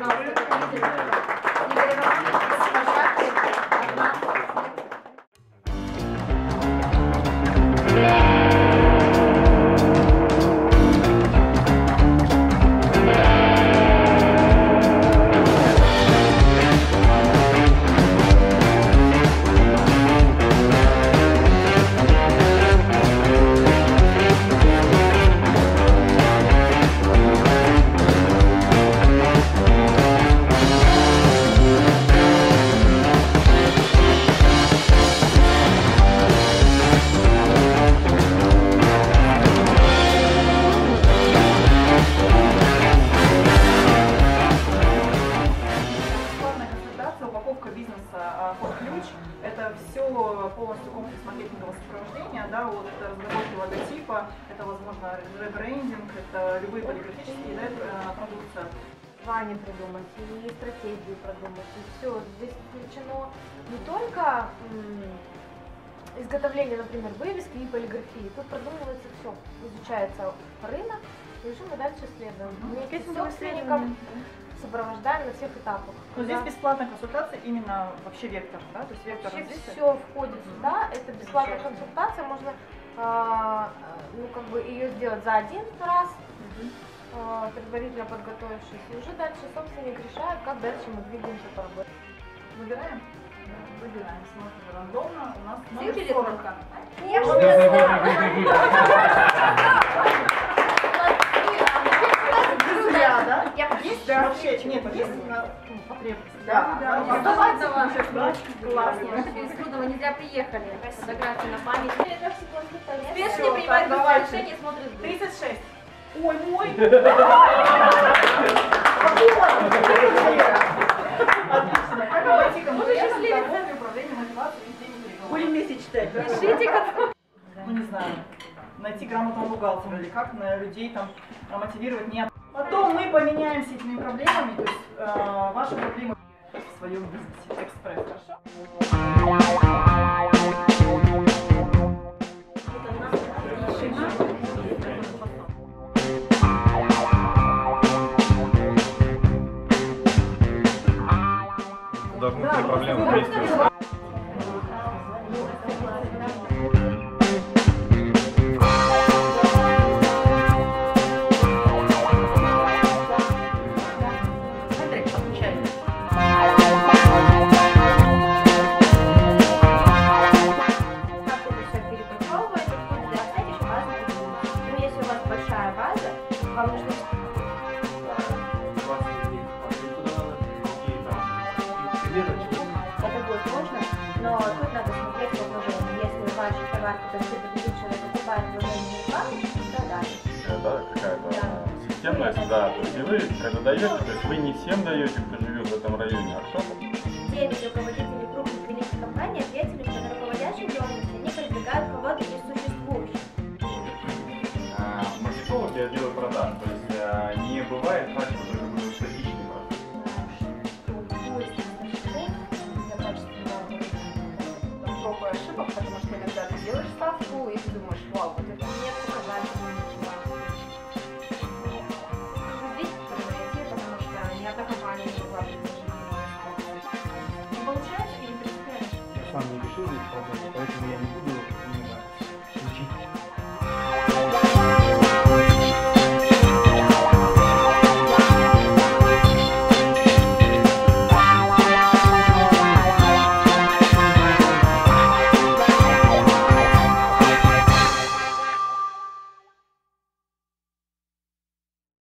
Это все полностью комплекс маркетингового сопровождения, да, от разработки логотипа, это, возможно, ребрендинг, это любые полиграфические, да, продукция. Название придумать, и стратегию продумать, и все. Здесь включено не только изготовление, например, вывески и полиграфии, тут продумывается все, изучается рынок, и уже мы дальше следуем. Вместе с собственником сопровождаем на всех этапах. Но здесь бесплатная консультация именно вообще вектор, да? То есть вектор вообще развития. все входит сюда, это бесплатная консультация, можно ну, как бы ее сделать за один раз, предварительно подготовившись, и уже дальше собственник решает, как дальше мы двигаемся по работе. Выбираем? Выбираем, смотрим рандомно, у нас номер 40. Я же не Друзья, да? Есть вообще, нет, есть потребность. Да. Оставаться Классно. Из Трудова не зря приехали. Фотографии на память. Успешнее Всё, принимать так, быстрое решение, смотришь. 36. Ой, мой! Отлично. Как обойти конкурентов, торговлю, управление мотивацией и денег? Будем вместе читать. Пишите как. Ну не знаю, найти грамотного бухгалтера или как на людей там мотивировать не. Потом мы поменяемся этими проблемами, то есть ваши проблемы в своем бизнесе. Экспресс, хорошо? Да, внутри проблемы есть. Вам нужно... Это будет можно, но тут надо смотреть по вложению. Если ваш товар, который вы победил, человек покупает вложение рекламы, то да. Да, какая-то системность, да. То есть и вы, когда даете, то есть вы не всем даете, кто живет в этом районе, а кто-то. 9 руководителей крупных великих компаний ответили, что на руководящей должности они продвигают кого-то из существующих. Маркетолог я делаю продаж, то есть не бывает так, что это будет статичный продукт. Пробы ошибок, потому что иногда ты делаешь ставку и ты думаешь, вау, вот это мне показательно ничего. Здесь найти, потому что ни одна компания не могла предложить. Не получается или принципиально? Я сам не решил здесь пробовать, поэтому я не буду